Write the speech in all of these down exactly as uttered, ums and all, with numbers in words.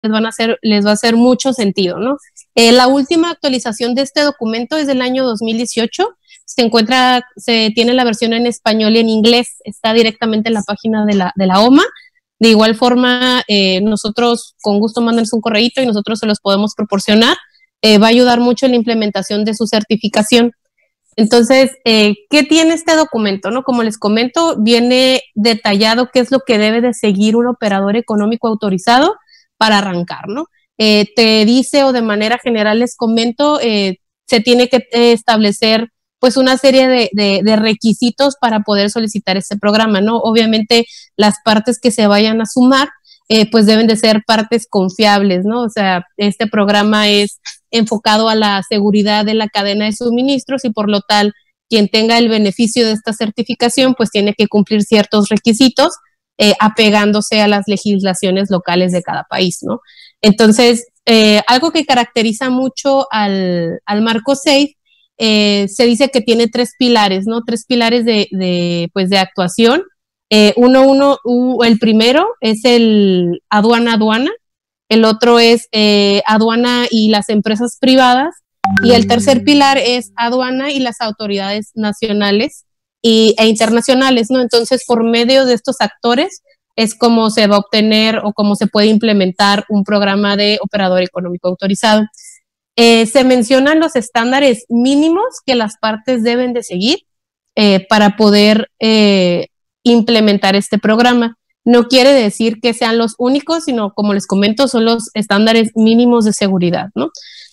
les van a hacer, les va a hacer mucho sentido, ¿no? Eh, la última actualización de este documento es del año dos mil dieciocho, se encuentra, se tiene la versión en español y en inglés, está directamente en la página de la, de la O M A. De igual forma, eh, nosotros con gusto mándenos un correíto y nosotros se los podemos proporcionar. Eh, va a ayudar mucho en la implementación de su certificación. Entonces, eh, ¿qué tiene este documento? ¿No? Como les comento, viene detallado qué es lo que debe de seguir un operador económico autorizado para arrancar, ¿no? Eh, te dice, o de manera general les comento, eh, se tiene que eh, establecer pues una serie de, de, de requisitos para poder solicitar este programa, ¿no? Obviamente las partes que se vayan a sumar, eh, pues deben de ser partes confiables, ¿no? O sea, este programa es enfocado a la seguridad de la cadena de suministros y por lo tal, quien tenga el beneficio de esta certificación, pues tiene que cumplir ciertos requisitos, eh, apegándose a las legislaciones locales de cada país, ¿no? Entonces, eh, algo que caracteriza mucho al, al marco SAFE, eh, se dice que tiene tres pilares, ¿no? Tres pilares de, de, pues de actuación. Eh, uno, uno, uh, el primero es el aduana-aduana, el otro es eh, aduana y las empresas privadas, y el tercer pilar es aduana y las autoridades nacionales y, e internacionales, ¿no? Entonces, por medio de estos actores es como se va a obtener o cómo se puede implementar un programa de operador económico autorizado. Eh, se mencionan los estándares mínimos que las partes deben de seguir eh, para poder eh, implementar este programa. No quiere decir que sean los únicos, sino, como les comento, son los estándares mínimos de seguridad, ¿no?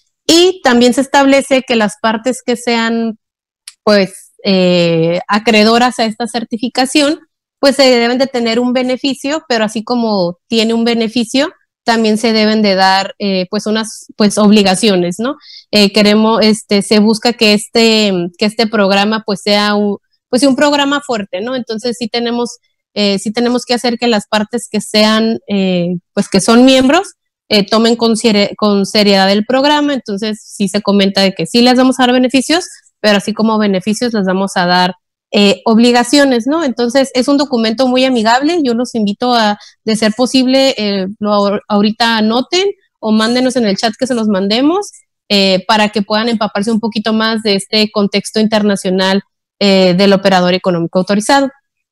Y también se establece que las partes que sean, pues, eh, acreedoras a esta certificación, pues se deben de tener un beneficio, pero así como tiene un beneficio, también se deben de dar eh, pues unas pues obligaciones, ¿no? Eh, queremos, este, se busca que este, que este programa pues sea un, pues un programa fuerte, ¿no? Entonces sí tenemos, eh, sí tenemos que hacer que las partes que sean, eh, pues que son miembros, eh, tomen con, seri con seriedad el programa. Entonces sí se comenta de que sí les vamos a dar beneficios, pero así como beneficios les vamos a dar Eh, obligaciones, ¿no? Entonces es un documento muy amigable. Yo los invito a, de ser posible, eh, lo ahorita anoten o mándenos en el chat que se los mandemos eh, para que puedan empaparse un poquito más de este contexto internacional eh, del operador económico autorizado.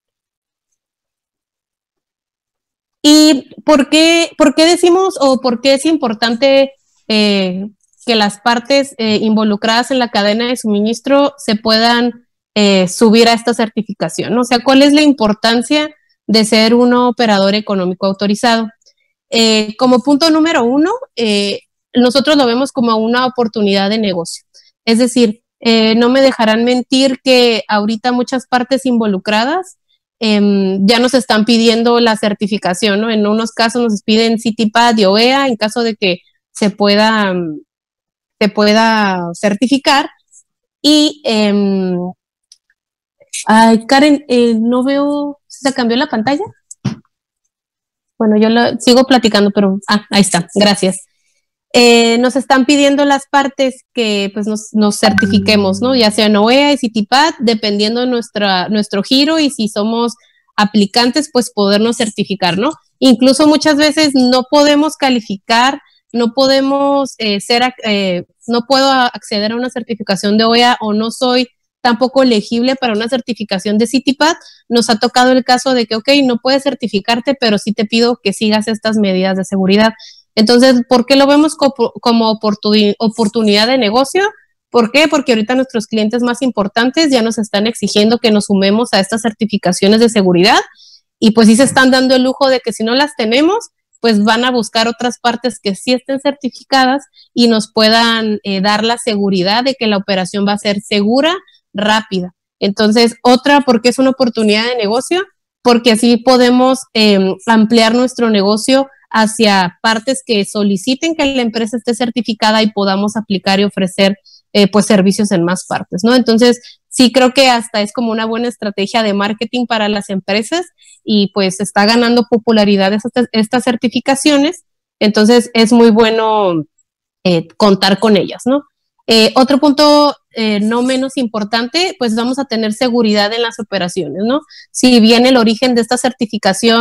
¿Y por qué, por qué decimos o por qué es importante eh, que las partes eh, involucradas en la cadena de suministro se puedan Eh, subir a esta certificación, ¿no? O sea, ¿cuál es la importancia de ser un operador económico autorizado? Eh, como punto número uno, eh, nosotros lo vemos como una oportunidad de negocio. Es decir, eh, no me dejarán mentir que ahorita muchas partes involucradas eh, ya nos están pidiendo la certificación, ¿no? En unos casos nos piden CITIPAD y O E A en caso de que se pueda, se pueda certificar. Y eh, Ay, Karen, eh, no veo, ¿se cambió la pantalla? Bueno, yo la, sigo platicando, pero, ah, ahí está, gracias. Eh, nos están pidiendo las partes que pues nos, nos certifiquemos, ¿no? Ya sea en O E A y CITIPAD, dependiendo de nuestra, nuestro giro y si somos aplicantes, pues podernos certificar, ¿no? Incluso muchas veces no podemos calificar, no podemos eh, ser, eh, no puedo acceder a una certificación de O E A o no soy tampoco elegible para una certificación de CITIPAD. Nos ha tocado el caso de que, ok, no puedes certificarte, pero sí te pido que sigas estas medidas de seguridad. Entonces, ¿por qué lo vemos como, como oportun, oportunidad de negocio? ¿Por qué? Porque ahorita nuestros clientes más importantes ya nos están exigiendo que nos sumemos a estas certificaciones de seguridad y pues sí se están dando el lujo de que si no las tenemos, pues van a buscar otras partes que sí estén certificadas y nos puedan eh, dar la seguridad de que la operación va a ser segura, rápida. Entonces, otra, porque es una oportunidad de negocio, porque así podemos eh, ampliar nuestro negocio hacia partes que soliciten que la empresa esté certificada y podamos aplicar y ofrecer eh, pues servicios en más partes, ¿no? Entonces, sí creo que hasta es como una buena estrategia de marketing para las empresas y pues está ganando popularidad estas, estas certificaciones. Entonces, es muy bueno eh, contar con ellas, ¿no? Eh, otro punto eh, no menos importante, pues vamos a tener seguridad en las operaciones, ¿no? Si bien el origen de esta certificación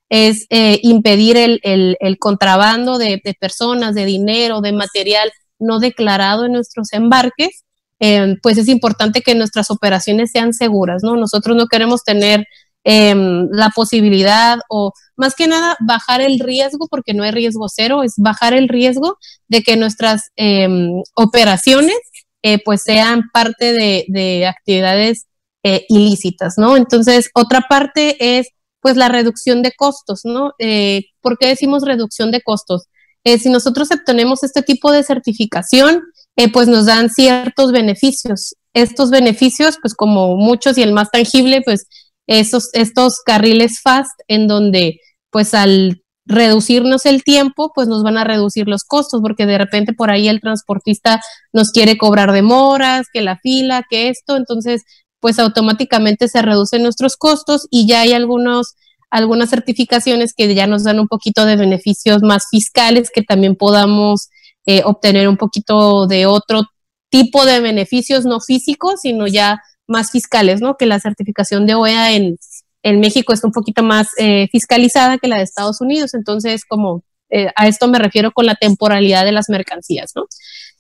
es eh, impedir el, el, el contrabando de, de personas, de dinero, de material no declarado en nuestros embarques. Eh, pues es importante que nuestras operaciones sean seguras, ¿no? Nosotros no queremos tener eh, la posibilidad o más que nada bajar el riesgo, porque no hay riesgo cero, es bajar el riesgo de que nuestras eh, operaciones eh, pues sean parte de, de actividades eh, ilícitas, ¿no? Entonces, otra parte es pues la reducción de costos, ¿no? Eh, ¿Por qué decimos reducción de costos? Eh, si nosotros obtenemos este tipo de certificación, eh, pues nos dan ciertos beneficios. Estos beneficios, pues como muchos y el más tangible, pues esos, estos carriles fast en donde pues al reducirnos el tiempo, pues nos van a reducir los costos, porque de repente por ahí el transportista nos quiere cobrar demoras, que la fila, que esto, entonces pues automáticamente se reducen nuestros costos y ya hay algunos, algunas certificaciones que ya nos dan un poquito de beneficios más fiscales, que también podamos eh, obtener un poquito de otro tipo de beneficios no físicos, sino ya más fiscales, ¿no? Que la certificación de O E A en, en México está un poquito más eh, fiscalizada que la de Estados Unidos, entonces como eh, a esto me refiero con la temporalidad de las mercancías, ¿no?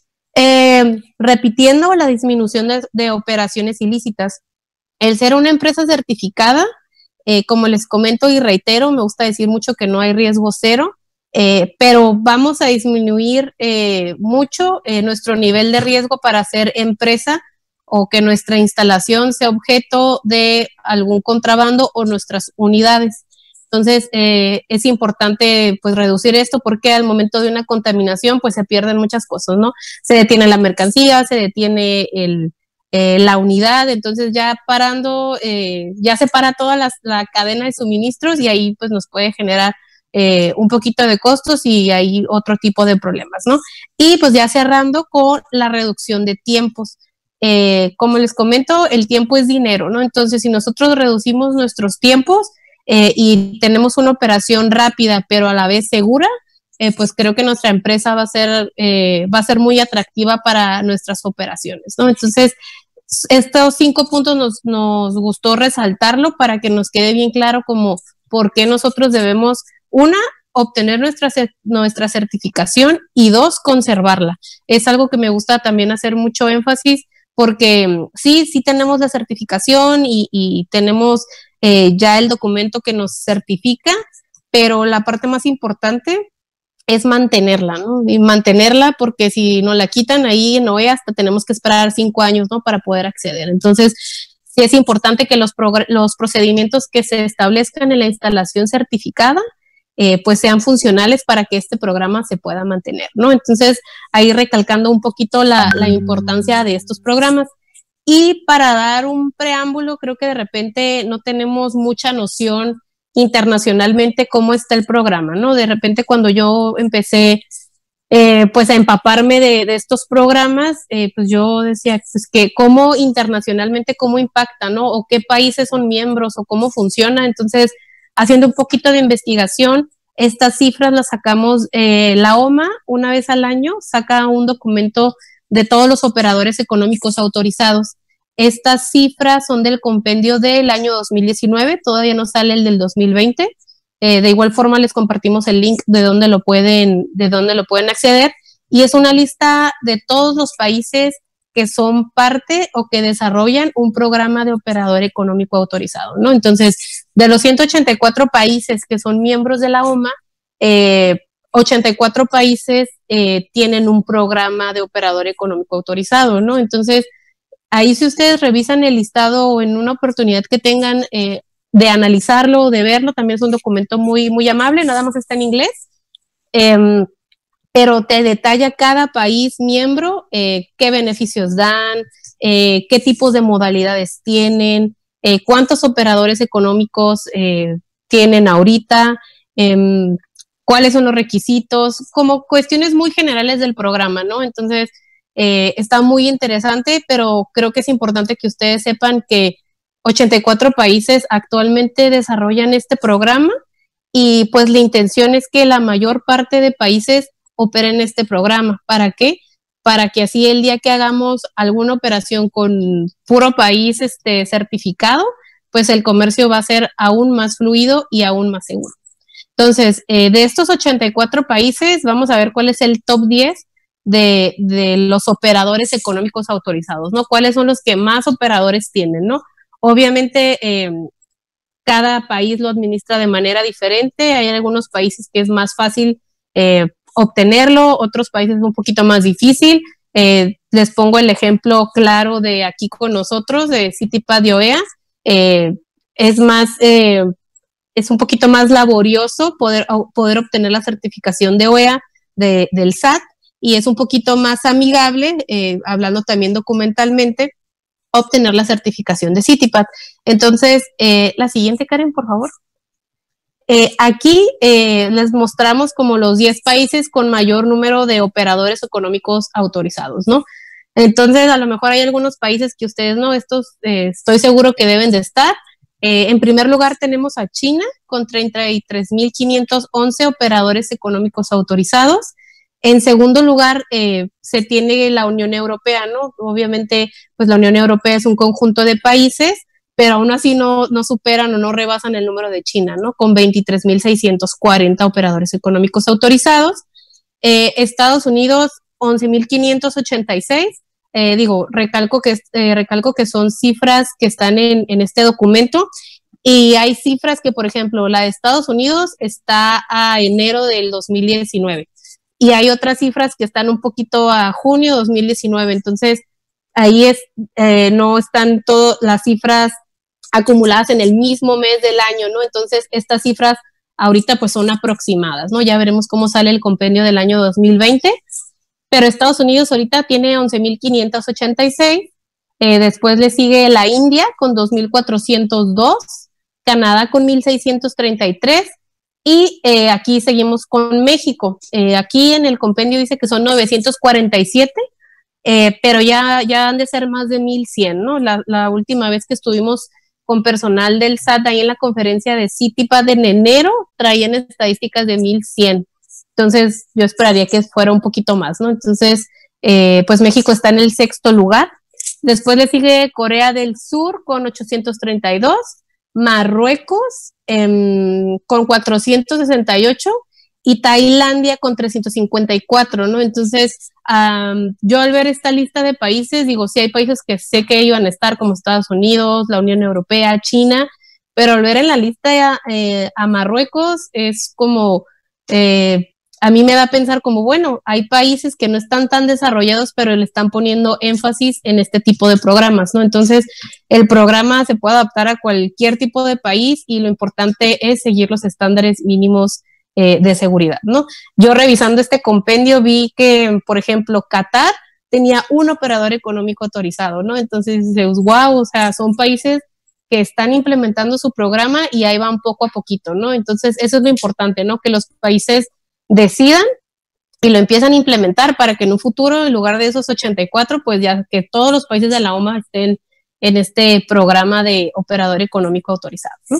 Eh, repitiendo la disminución de, de operaciones ilícitas, el ser una empresa certificada, eh, como les comento y reitero, me gusta decir mucho que no hay riesgo cero, eh, pero vamos a disminuir eh, mucho eh, nuestro nivel de riesgo para ser empresa o que nuestra instalación sea objeto de algún contrabando o nuestras unidades. Entonces, eh, es importante pues reducir esto porque al momento de una contaminación pues se pierden muchas cosas, ¿no? Se detiene la mercancía, se detiene el, eh, la unidad, entonces ya parando, eh, ya se para toda la, la cadena de suministros y ahí pues nos puede generar eh, un poquito de costos y hay otro tipo de problemas, ¿no? Y pues ya cerrando con la reducción de tiempos. Eh, como les comento, el tiempo es dinero, ¿no? Entonces, si nosotros reducimos nuestros tiempos, Eh, y tenemos una operación rápida, pero a la vez segura, eh, pues creo que nuestra empresa va a ser, eh, va a ser muy atractiva para nuestras operaciones, ¿no? Entonces, estos cinco puntos nos, nos gustó resaltarlo para que nos quede bien claro como por qué nosotros debemos, una, obtener nuestra, nuestra certificación y dos, conservarla. Es algo que me gusta también hacer mucho énfasis porque sí, sí tenemos la certificación y, y tenemos eh, ya el documento que nos certifica, pero la parte más importante es mantenerla, ¿no? Y mantenerla porque si no la quitan ahí en O E A hasta tenemos que esperar cinco años, ¿no? Para poder acceder. Entonces, sí es importante que los, los procedimientos que se establezcan en la instalación certificada Eh, pues sean funcionales para que este programa se pueda mantener, ¿no? Entonces, ahí recalcando un poquito la, la importancia de estos programas. Y para dar un preámbulo, creo que de repente no tenemos mucha noción internacionalmente cómo está el programa, ¿no? De repente cuando yo empecé eh, pues a empaparme de, de estos programas, eh, pues yo decía, pues que cómo internacionalmente, cómo impacta, ¿no? O qué países son miembros o cómo funciona. Entonces, haciendo un poquito de investigación, estas cifras las sacamos, eh, la O M A una vez al año saca un documento de todos los operadores económicos autorizados. Estas cifras son del compendio del año dos mil diecinueve, todavía no sale el del dos mil veinte. Eh, de igual forma les compartimos el link de donde lo pueden, de donde lo pueden acceder, y es una lista de todos los países que son parte o que desarrollan un programa de operador económico autorizado, ¿no? Entonces, de los ciento ochenta y cuatro países que son miembros de la O M A, eh, ochenta y cuatro países eh, tienen un programa de operador económico autorizado, ¿no? Entonces, ahí si ustedes revisan el listado o en una oportunidad que tengan eh, de analizarlo o de verlo, también es un documento muy, muy amable, nada más está en inglés, eh, pero te detalla cada país miembro eh, qué beneficios dan, eh, qué tipos de modalidades tienen, eh, cuántos operadores económicos eh, tienen ahorita, eh, cuáles son los requisitos, como cuestiones muy generales del programa, ¿no? Entonces, eh, está muy interesante, pero creo que es importante que ustedes sepan que ochenta y cuatro países actualmente desarrollan este programa y pues la intención es que la mayor parte de países operen este programa. ¿Para qué? Para que así el día que hagamos alguna operación con puro país este, certificado, pues el comercio va a ser aún más fluido y aún más seguro. Entonces, eh, de estos ochenta y cuatro países, vamos a ver cuál es el top diez de, de los operadores económicos autorizados, ¿no? ¿Cuáles son los que más operadores tienen, ¿no? Obviamente, eh, cada país lo administra de manera diferente. Hay algunos países que es más fácil eh, obtenerlo, otros países un poquito más difícil. Eh, les pongo el ejemplo claro de aquí con nosotros, de CityPad y O E A. Eh, es más, eh, es un poquito más laborioso poder, poder obtener la certificación de O E A de, del S A T, y es un poquito más amigable, eh, hablando también documentalmente, obtener la certificación de CityPad. Entonces, eh, la siguiente, Karen, por favor. Eh, aquí eh, les mostramos como los diez países con mayor número de operadores económicos autorizados, ¿no? Entonces, a lo mejor hay algunos países que ustedes no, estos eh, estoy seguro que deben de estar. Eh, en primer lugar tenemos a China con treinta y tres mil quinientos once operadores económicos autorizados. En segundo lugar, eh, se tiene la Unión Europea, ¿no? Obviamente, pues la Unión Europea es un conjunto de países, pero aún así no, no superan o no rebasan el número de China, ¿no? Con veintitrés mil seiscientos cuarenta operadores económicos autorizados. Eh, Estados Unidos, once mil quinientos ochenta y seis. Eh, digo, recalco que, eh, recalco que son cifras que están en, en este documento, y hay cifras que, por ejemplo, la de Estados Unidos está a enero del dos mil diecinueve. Y hay otras cifras que están un poquito a junio de dos mil diecinueve, entonces ahí es, eh, no están todas las cifras acumuladas en el mismo mes del año, ¿no? Entonces estas cifras ahorita pues son aproximadas, ¿no? Ya veremos cómo sale el compendio del año dos mil veinte, pero Estados Unidos ahorita tiene once mil quinientos ochenta y seis, eh, después le sigue la India con dos mil cuatrocientos dos, Canadá con mil seiscientos treinta y tres, y eh, aquí seguimos con México. Eh, aquí en el compendio dice que son novecientos cuarenta y siete, eh, pero ya, ya han de ser más de mil cien, ¿no? La, la última vez que estuvimos con personal del S A T ahí en la conferencia de CityPad en enero, traían estadísticas de mil cien. Entonces, yo esperaría que fuera un poquito más, ¿no? Entonces, eh, pues México está en el sexto lugar. Después le sigue Corea del Sur con ochocientos treinta y dos, Marruecos eh, con cuatrocientos sesenta y ocho y Tailandia con trescientos cincuenta y cuatro, ¿no? Entonces, um, yo al ver esta lista de países, digo, sí hay países que sé que iban a estar, como Estados Unidos, la Unión Europea, China, pero al ver en la lista eh, a Marruecos es como, eh, a mí me da a pensar como, bueno, hay países que no están tan desarrollados, pero le están poniendo énfasis en este tipo de programas, ¿no? Entonces, el programa se puede adaptar a cualquier tipo de país y lo importante es seguir los estándares mínimos eh, de seguridad, ¿no? Yo revisando este compendio vi que, por ejemplo, Qatar tenía un operador económico autorizado, ¿no? Entonces dices, wow, o sea, son países que están implementando su programa y ahí van poco a poquito, ¿no? Entonces, eso es lo importante, ¿no? Que los países decidan y lo empiezan a implementar para que en un futuro, en lugar de esos ochenta y cuatro, pues ya que todos los países de la O M A estén en este programa de operador económico autorizado, ¿no?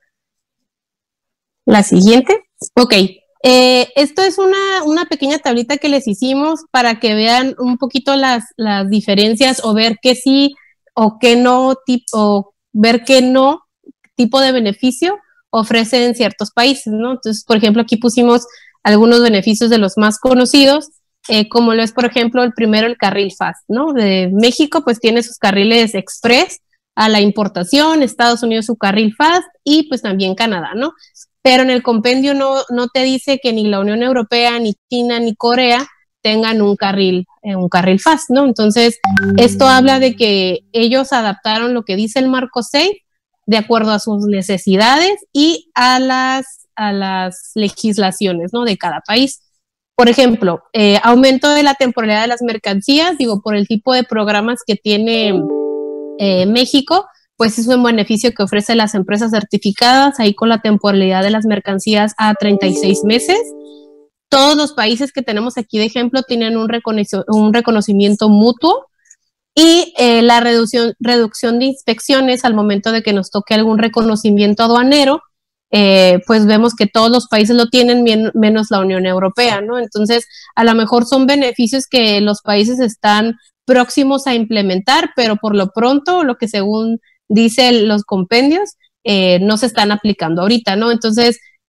La siguiente. Ok. Eh, esto es una, una pequeña tablita que les hicimos para que vean un poquito las, las diferencias o ver qué sí o qué no, tipo, o ver qué no tipo de beneficio ofrecen ciertos países, ¿no? Entonces, por ejemplo, aquí pusimos algunos beneficios de los más conocidos, eh, como lo es, por ejemplo, el primero, el carril fast, ¿no? De México, pues tiene sus carriles express a la importación, Estados Unidos su carril fast y pues también Canadá, ¿no? Pero en el compendio no, no te dice que ni la Unión Europea, ni China, ni Corea tengan un carril, eh, un carril fast, ¿no? Entonces, esto habla de que ellos adaptaron lo que dice el marco seis de acuerdo a sus necesidades y a las, a las legislaciones, ¿no? De cada país. Por ejemplo, eh, aumento de la temporalidad de las mercancías, digo, por el tipo de programas que tiene eh, México, pues es un beneficio que ofrece las empresas certificadas, ahí con la temporalidad de las mercancías a treinta y seis meses. Todos los países que tenemos aquí de ejemplo tienen un, reconoc- un reconocimiento mutuo y eh, la reducción, reducción de inspecciones al momento de que nos toque algún reconocimiento aduanero, eh, pues vemos que todos los países lo tienen men- menos la Unión Europea, ¿no? Entonces, a lo mejor son beneficios que los países están próximos a implementar, pero por lo pronto, lo que según dicen los compendios, eh, no se están aplicando ahorita, ¿no? Entonces,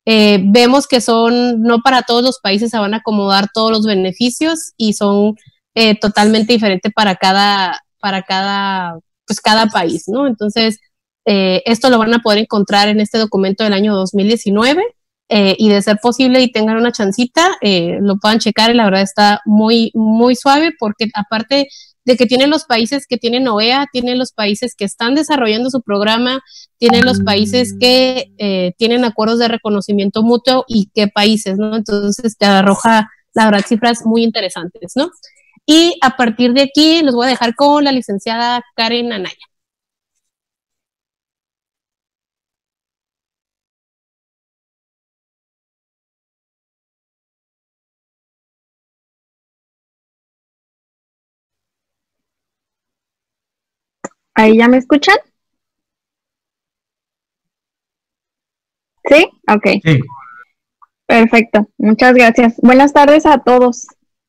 eh, vemos que son, no para todos los países se van a acomodar todos los beneficios y son eh, totalmente diferentes para cada, para cada, pues cada país, ¿no? Entonces, eh, esto lo van a poder encontrar en este documento del año dos mil diecinueve. Eh, y de ser posible y tengan una chancita, eh, lo puedan checar y la verdad está muy, muy suave porque aparte de que tienen los países que tienen O E A, tienen los países que están desarrollando su programa, tienen los países que eh, tienen acuerdos de reconocimiento mutuo y qué países, ¿no? Entonces te arroja, la verdad, cifras muy interesantes, ¿no? Y a partir de aquí los voy a dejar con la licenciada Karen Anaya. ¿Ahí ya me escuchan? ¿Sí? Ok. Sí. Perfecto. Muchas gracias. Buenas tardes a todos.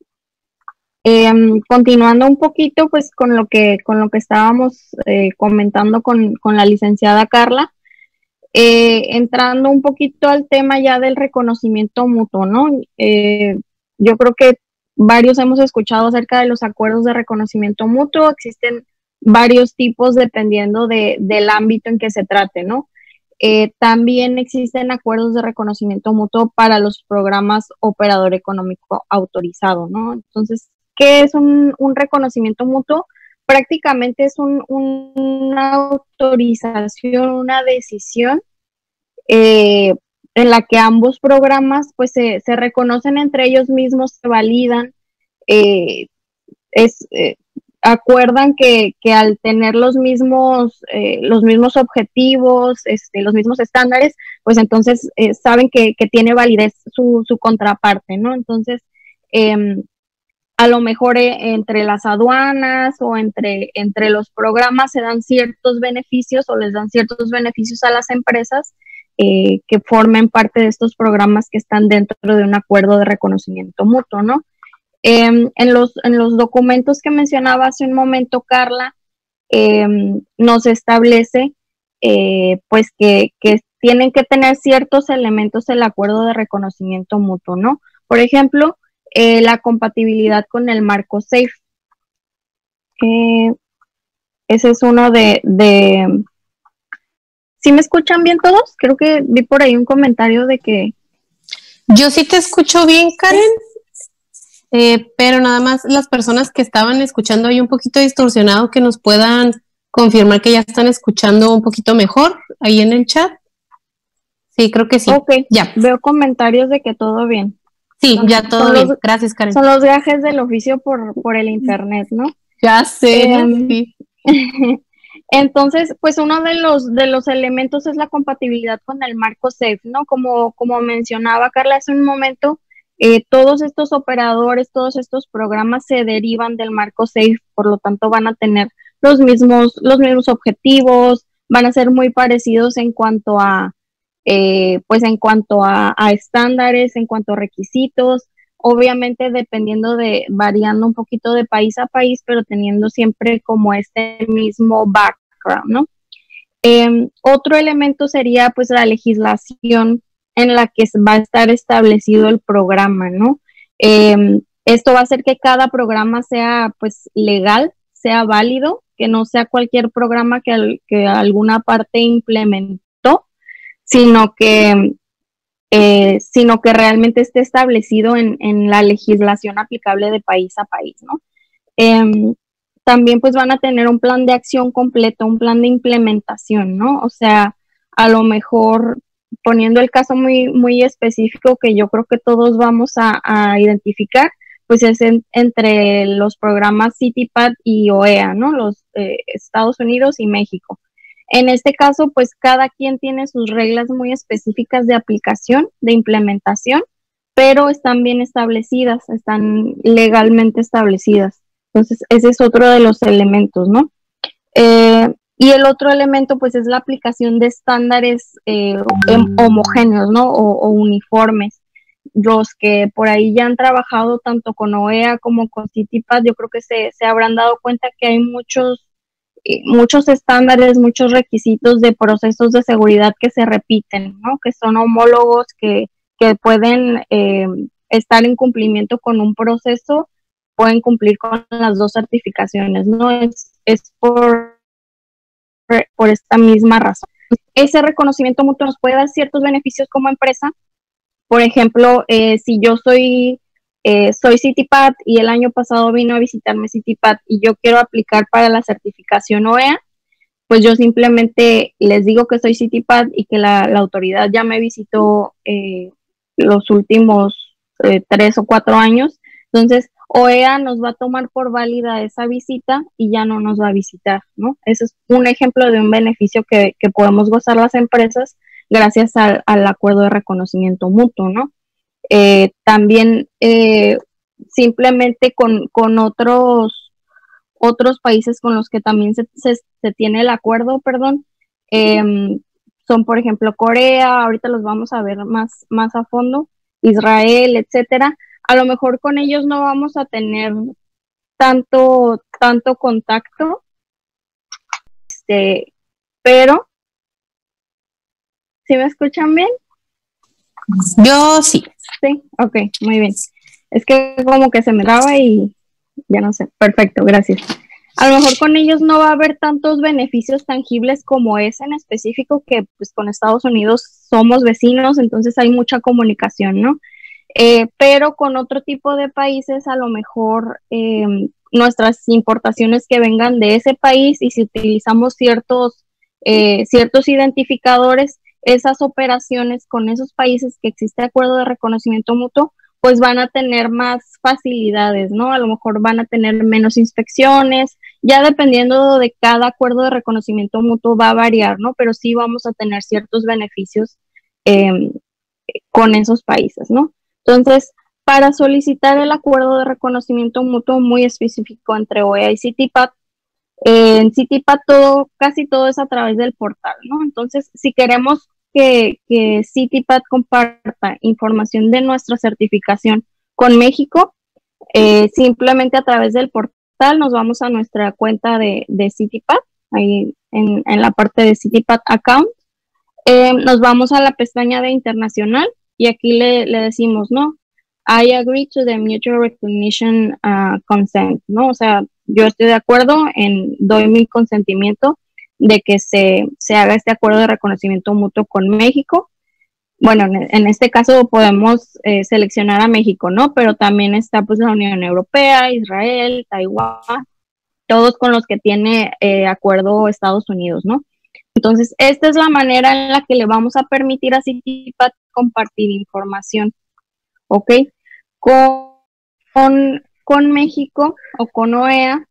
Eh, continuando un poquito, pues, con lo que, con lo que estábamos eh, comentando con, con la licenciada Carla, eh, entrando un poquito al tema ya del reconocimiento mutuo, ¿no? Eh, yo creo que varios hemos escuchado acerca de los acuerdos de reconocimiento mutuo. Existen varios tipos dependiendo de, del ámbito en que se trate, ¿no? Eh, también existen acuerdos de reconocimiento mutuo para los programas operador económico autorizado, ¿no? Entonces, ¿qué es un, un reconocimiento mutuo? Prácticamente es un, un, una autorización, una decisión eh, en la que ambos programas pues se, se reconocen entre ellos mismos, se validan, eh, es, eh, acuerdan que, que, al tener los mismos, eh, los mismos objetivos, este, los mismos estándares, pues entonces eh, saben que, que, tiene validez su, su contraparte, ¿no? Entonces, eh, a lo mejor eh, entre las aduanas o entre, entre los programas se dan ciertos beneficios o les dan ciertos beneficios a las empresas eh, que formen parte de estos programas que están dentro de un acuerdo de reconocimiento mutuo, ¿no? Eh, en, los, en los documentos que mencionaba hace un momento Carla, eh, nos establece eh, pues que, que tienen que tener ciertos elementos el acuerdo de reconocimiento mutuo, ¿no? Por ejemplo, eh, la compatibilidad con el marco SAFE. Eh, ese es uno de, de... ¿Sí me escuchan bien todos? Creo que vi por ahí un comentario de que... Yo sí te escucho bien, Karen. Eh, pero nada más las personas que estaban escuchando ahí un poquito distorsionado, que nos puedan confirmar que ya están escuchando un poquito mejor ahí en el chat. Sí, creo que sí. Ok, ya. Veo comentarios de que todo bien. Sí, son, ya todo bien. Los, Gracias, Karen. Son los gajes del oficio por, por el internet, ¿no? Ya sé, eh, sí. Entonces, pues uno de los, de los elementos es la compatibilidad con el marco SAFE, ¿no? Como, como mencionaba Carla hace un momento, eh, todos estos operadores, todos estos programas se derivan del marco SAFE, por lo tanto van a tener los mismos, los mismos objetivos, van a ser muy parecidos en cuanto a, eh, pues en cuanto a, a estándares, en cuanto a requisitos, obviamente dependiendo de, variando un poquito de país a país, pero teniendo siempre como este mismo background, ¿no? Eh, otro elemento sería pues la legislación en la que va a estar establecido el programa, ¿no? Eh, esto va a hacer que cada programa sea pues legal, sea válido, que no sea cualquier programa que, al, que alguna parte implementó, sino que Eh, sino que realmente esté establecido en, en, la legislación aplicable de país a país, ¿no? Eh, también pues van a tener un plan de acción completo, un plan de implementación, ¿no? O sea, a lo mejor poniendo el caso muy, muy específico que yo creo que todos vamos a, a identificar, pues es en, entre los programas CITIPAD y O E A, ¿no? Los eh, Estados Unidos y México. En este caso, pues cada quien tiene sus reglas muy específicas de aplicación, de implementación, pero están bien establecidas, están legalmente establecidas. Entonces, ese es otro de los elementos, ¿no? Eh, y el otro elemento, pues, es la aplicación de estándares eh, homogéneos, ¿no? O, o uniformes. Los que por ahí ya han trabajado tanto con O E A como con CITIPAD, yo creo que se, se habrán dado cuenta que hay muchos eh, muchos estándares, muchos requisitos de procesos de seguridad que se repiten, ¿no? Que son homólogos que, que pueden eh, estar en cumplimiento con un proceso, pueden cumplir con las dos certificaciones, ¿no? Es, es por, por esta misma razón. Ese reconocimiento mutuo nos puede dar ciertos beneficios como empresa. Por ejemplo, eh, si yo soy, eh, soy CityPath y el año pasado vino a visitarme CityPath y yo quiero aplicar para la certificación O E A, pues yo simplemente les digo que soy CityPath y que la, la autoridad ya me visitó eh, los últimos eh, tres o cuatro años. Entonces, O E A nos va a tomar por válida esa visita y ya no nos va a visitar, ¿no? Ese es un ejemplo de un beneficio que, que podemos gozar las empresas gracias al, al acuerdo de reconocimiento mutuo, ¿no? Eh, también eh, simplemente con, con otros, otros países con los que también se, se, se tiene el acuerdo, perdón, eh, son por ejemplo Corea, ahorita los vamos a ver más, más a fondo, Israel, etcétera. A lo mejor con ellos no vamos a tener tanto, tanto contacto, este, pero ¿sí me escuchan bien? Yo sí. Sí, ok, muy bien. Es que como que se me traba y ya no sé. Perfecto, gracias. A lo mejor con ellos no va a haber tantos beneficios tangibles como ese en específico, que pues con Estados Unidos somos vecinos, entonces hay mucha comunicación, ¿no? Eh, pero con otro tipo de países a lo mejor eh, nuestras importaciones que vengan de ese país y si utilizamos ciertos, eh, ciertos identificadores, esas operaciones con esos países que existe acuerdo de reconocimiento mutuo, pues van a tener más facilidades, ¿no? A lo mejor van a tener menos inspecciones, ya dependiendo de cada acuerdo de reconocimiento mutuo va a variar, ¿no? Pero sí vamos a tener ciertos beneficios eh, con esos países, ¿no? Entonces, para solicitar el acuerdo de reconocimiento mutuo muy específico entre O E A y CityPath, eh, en CityPath todo, casi todo es a través del portal, ¿no? Entonces, si queremos que, que CityPath comparta información de nuestra certificación con México, eh, simplemente a través del portal nos vamos a nuestra cuenta de, de CityPath, ahí en, en la parte de CityPath Account, eh, nos vamos a la pestaña de internacional y aquí le, le decimos, ¿no? I agree to the mutual recognition uh, consent, ¿no? O sea, yo estoy de acuerdo en, doy mi consentimiento de que se, se haga este acuerdo de reconocimiento mutuo con México. Bueno, en, en este caso podemos eh, seleccionar a México, ¿no? Pero también está pues la Unión Europea, Israel, Taiwán, todos con los que tiene eh, acuerdo Estados Unidos, ¿no? Entonces, esta es la manera en la que le vamos a permitir a CityPath compartir información, ¿ok? Con, con, con México o con O E A,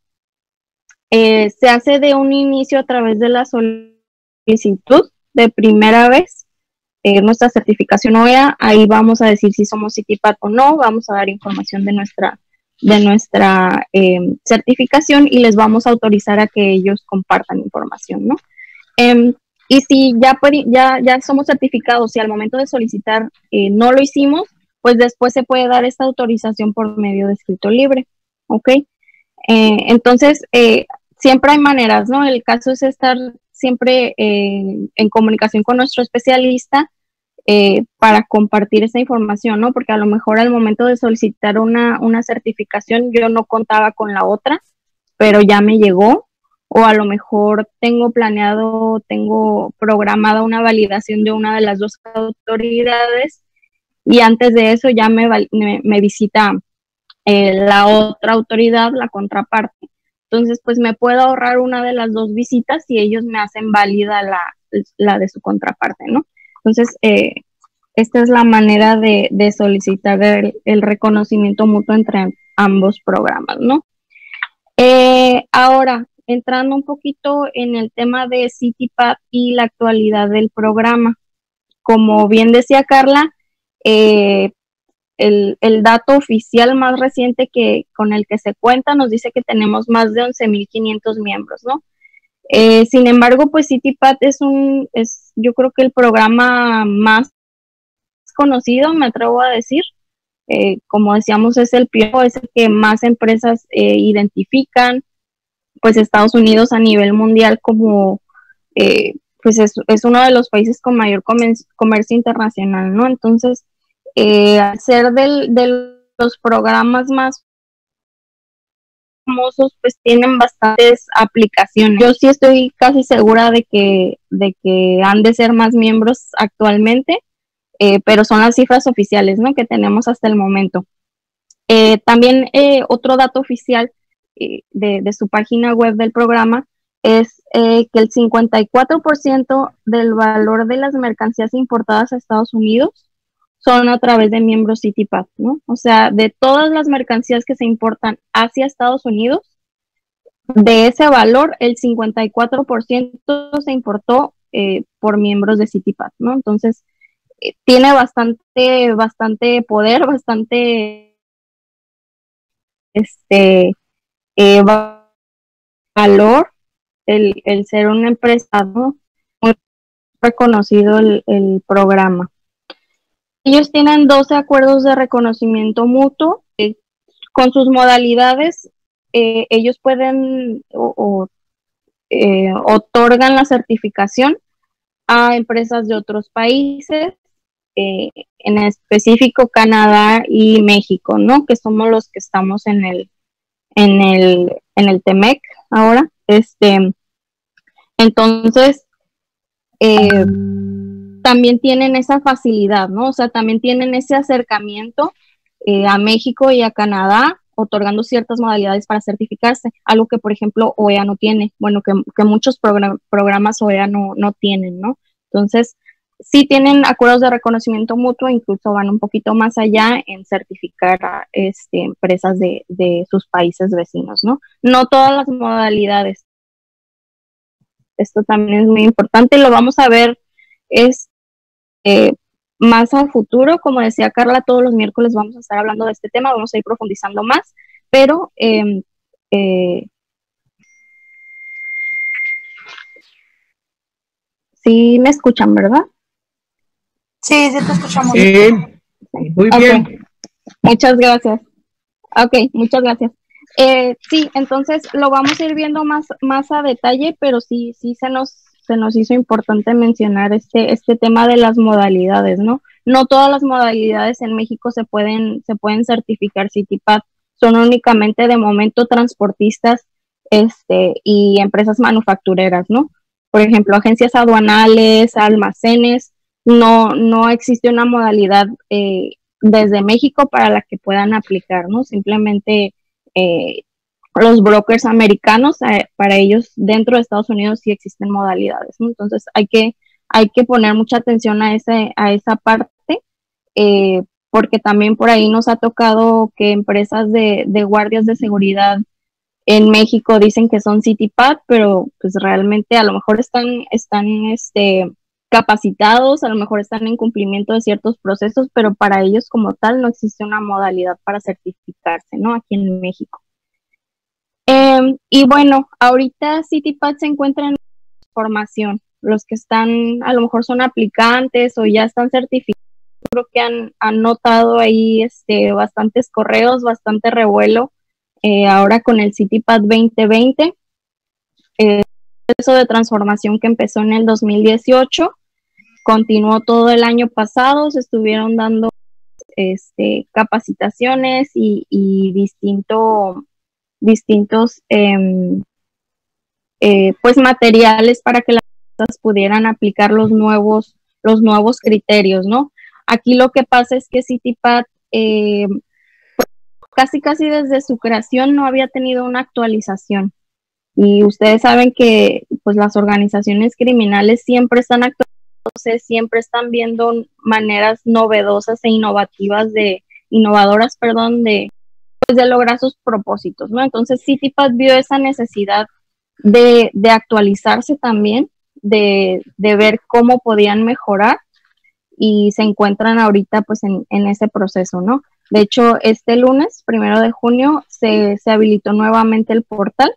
eh, se hace de un inicio a través de la solicitud de primera vez, eh, nuestra certificación O E A, ahí vamos a decir si somos CityPath o no, vamos a dar información de nuestra, de nuestra eh, certificación y les vamos a autorizar a que ellos compartan información, ¿no? Eh, y si ya, ya, ya somos certificados y al momento de solicitar eh, no lo hicimos, pues después se puede dar esta autorización por medio de escrito libre, ¿ok? Eh, entonces, eh, siempre hay maneras, ¿no? El caso es estar siempre eh, en comunicación con nuestro especialista eh, para compartir esa información, ¿no? Porque a lo mejor al momento de solicitar una, una certificación yo no contaba con la otra, pero ya me llegó, o a lo mejor tengo planeado, tengo programada una validación de una de las dos autoridades y antes de eso ya me, me, me visita eh, la otra autoridad, la contraparte. Entonces, pues me puedo ahorrar una de las dos visitas si ellos me hacen válida la, la de su contraparte, ¿no? Entonces, eh, esta es la manera de, de solicitar el, el reconocimiento mutuo entre ambos programas, ¿no? Eh, ahora, entrando un poquito en el tema de CityPath y la actualidad del programa. Como bien decía Carla, eh, el, el dato oficial más reciente que, con el que se cuenta nos dice que tenemos más de once mil quinientos miembros, ¿no? Eh, sin embargo, pues CityPath es un, es yo creo que el programa más conocido, me atrevo a decir. Eh, como decíamos, es el pionero, es el que más empresas eh, identifican, pues Estados Unidos a nivel mundial como, eh, pues es, es uno de los países con mayor comercio, comercio internacional, ¿no? Entonces, eh, al ser del, de los programas más famosos, pues tienen bastantes aplicaciones. Yo sí estoy casi segura de que, de que han de ser más miembros actualmente, eh, pero son las cifras oficiales, ¿no?, que tenemos hasta el momento. Eh, también eh, otro dato oficial eh, de, de su página web del programa es eh, que el cincuenta y cuatro por ciento del valor de las mercancías importadas a Estados Unidos son a través de miembros CityPath, ¿no? O sea, de todas las mercancías que se importan hacia Estados Unidos, de ese valor, el cincuenta y cuatro por ciento se importó eh, por miembros de CityPath, ¿no? Entonces, eh, tiene bastante, bastante poder, bastante este eh, valor el, el ser una empresa, ¿no?, muy reconocido el, el programa. Ellos tienen doce acuerdos de reconocimiento mutuo. Eh, con sus modalidades, eh, ellos pueden o, o eh, otorgan la certificación a empresas de otros países, eh, en específico Canadá y México, ¿no?, que somos los que estamos en el, en el, en el TEMEC ahora. Este, entonces, eh, también tienen esa facilidad, ¿no? O sea, también tienen ese acercamiento eh, a México y a Canadá, otorgando ciertas modalidades para certificarse, algo que, por ejemplo, O E A no tiene, bueno, que, que muchos program programas O E A no, no tienen, ¿no? Entonces, sí tienen acuerdos de reconocimiento mutuo, incluso van un poquito más allá en certificar a este, empresas de, de sus países vecinos, ¿no? No todas las modalidades. Esto también es muy importante y lo vamos a ver es eh, más a futuro. Como decía Carla, todos los miércoles vamos a estar hablando de este tema, vamos a ir profundizando más, pero eh, eh, sí me escuchan, ¿verdad? Sí, sí te escuchamos. Sí, muy okay. bien. Muchas gracias. Ok, muchas gracias. Eh, sí, entonces lo vamos a ir viendo más, más a detalle, pero sí, sí se nos, se nos hizo importante mencionar este, este tema de las modalidades, ¿no? No todas las modalidades en México se pueden, se pueden certificar CityPath, son únicamente de momento transportistas este, y empresas manufactureras, ¿no? Por ejemplo, agencias aduanales, almacenes, no, no existe una modalidad eh, desde México para la que puedan aplicar, ¿no? Simplemente eh, los brokers americanos, eh, para ellos dentro de Estados Unidos sí existen modalidades, ¿no? Entonces hay que, hay que poner mucha atención a, ese, a esa parte, eh, porque también por ahí nos ha tocado que empresas de, de guardias de seguridad en México dicen que son CityPath, pero pues realmente a lo mejor están, están este, capacitados, a lo mejor están en cumplimiento de ciertos procesos, pero para ellos como tal no existe una modalidad para certificarse, ¿no? Aquí en México. Eh, y bueno, ahorita CityPath se encuentra en formación. Los que están, a lo mejor son aplicantes o ya están certificados, creo que han, han notado ahí este, bastantes correos, bastante revuelo. Eh, ahora con el CityPath veinte veinte, eh, el proceso de transformación que empezó en el dos mil dieciocho, continuó todo el año pasado, se estuvieron dando este, capacitaciones y, y distinto, distintos eh, eh, pues materiales para que las empresas pudieran aplicar los nuevos, los nuevos criterios, ¿no? Aquí lo que pasa es que CityPath eh, casi casi desde su creación no había tenido una actualización. Y ustedes saben que pues las organizaciones criminales siempre están actualizándose, siempre están viendo maneras novedosas e innovativas de, innovadoras, perdón, de, pues, de lograr sus propósitos, ¿no? Entonces CityPath vio esa necesidad de, de actualizarse también, de, de ver cómo podían mejorar y se encuentran ahorita pues en, en ese proceso, ¿no? De hecho, este lunes, primero de junio, se, se habilitó nuevamente el portal,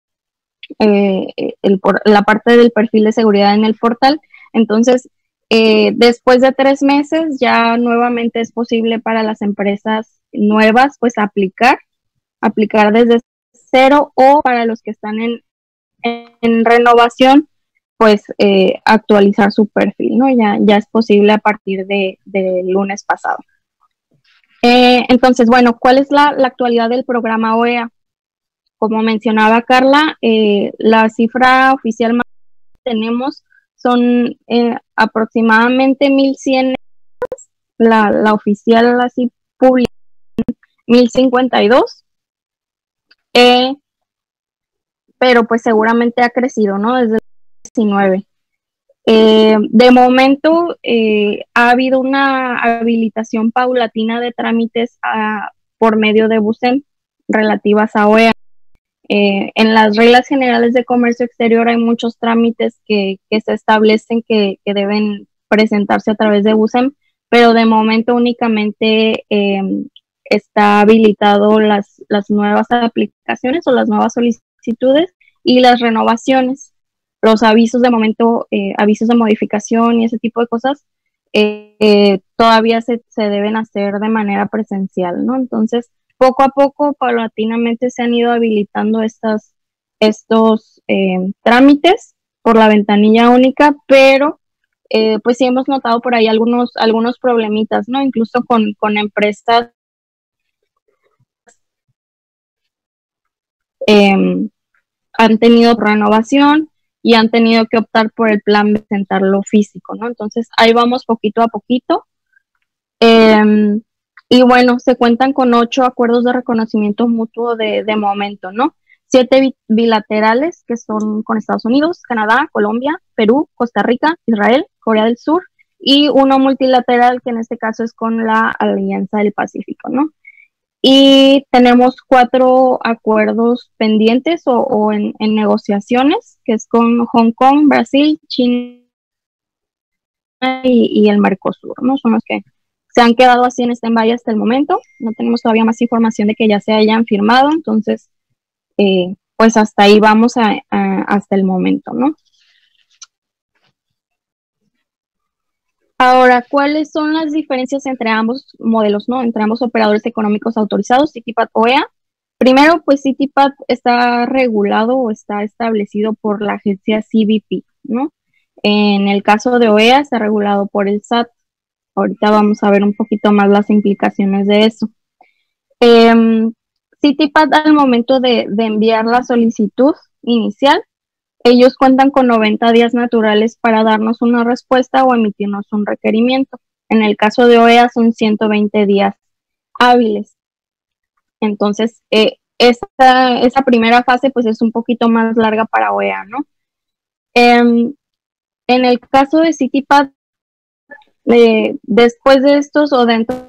eh, el, la parte del perfil de seguridad en el portal. Entonces, eh, después de tres meses, ya nuevamente es posible para las empresas nuevas, pues aplicar, aplicar desde cero, o para los que están en, en, en renovación, pues eh, actualizar su perfil, ¿no? Ya, ya es posible a partir de, de lunes pasado. Eh, entonces, bueno, ¿cuál es la, la actualidad del programa O E A? Como mencionaba Carla, eh, la cifra oficial más que tenemos son eh, aproximadamente mil cien, la, la oficial así pública, mil cincuenta y dos, eh, pero pues seguramente ha crecido, ¿no? Desde el diecinueve. Eh, de momento eh, ha habido una habilitación paulatina de trámites a, por medio de BUSEM relativas a O E A. Eh, en las reglas generales de comercio exterior hay muchos trámites que, que se establecen que, que deben presentarse a través de BUSEM, pero de momento únicamente eh, está habilitado las, las nuevas aplicaciones o las nuevas solicitudes y las renovaciones. Los avisos de momento, eh, avisos de modificación y ese tipo de cosas, eh, eh, todavía se, se deben hacer de manera presencial, ¿no? Entonces, poco a poco, paulatinamente se han ido habilitando estas, estos eh, trámites por la ventanilla única, pero eh, pues sí hemos notado por ahí algunos, algunos problemitas, ¿no? Incluso con, con empresas eh, han tenido renovación y han tenido que optar por el plan de presentarlo físico, ¿no? Entonces ahí vamos poquito a poquito. Eh, y bueno, se cuentan con ocho acuerdos de reconocimiento mutuo de, de momento, ¿no? Siete bilaterales, que son con Estados Unidos, Canadá, Colombia, Perú, Costa Rica, Israel, Corea del Sur, y uno multilateral, que en este caso es con la Alianza del Pacífico, ¿no? Y tenemos cuatro acuerdos pendientes o, o en, en negociaciones, que es con Hong Kong, Brasil, China y, y el Mercosur, ¿no? Son los que se han quedado así en stand-by hasta el momento. No tenemos todavía más información de que ya se hayan firmado, entonces, eh, pues hasta ahí vamos a, a, hasta el momento, ¿no? Ahora, ¿cuáles son las diferencias entre ambos modelos, ¿no? Entre ambos operadores económicos autorizados, CITIPAT O E A? Primero, pues CITIPAT está regulado o está establecido por la agencia C B P, ¿no? En el caso de O E A está regulado por el S A T. Ahorita vamos a ver un poquito más las implicaciones de eso. Eh, CITIPAT, al momento de, de enviar la solicitud inicial, ellos cuentan con noventa días naturales para darnos una respuesta o emitirnos un requerimiento. En el caso de O E A son ciento veinte días hábiles. Entonces, eh, esa, esa primera fase pues es un poquito más larga para O E A, ¿no? Eh, en el caso de CITIPAT, eh, después de estos o dentro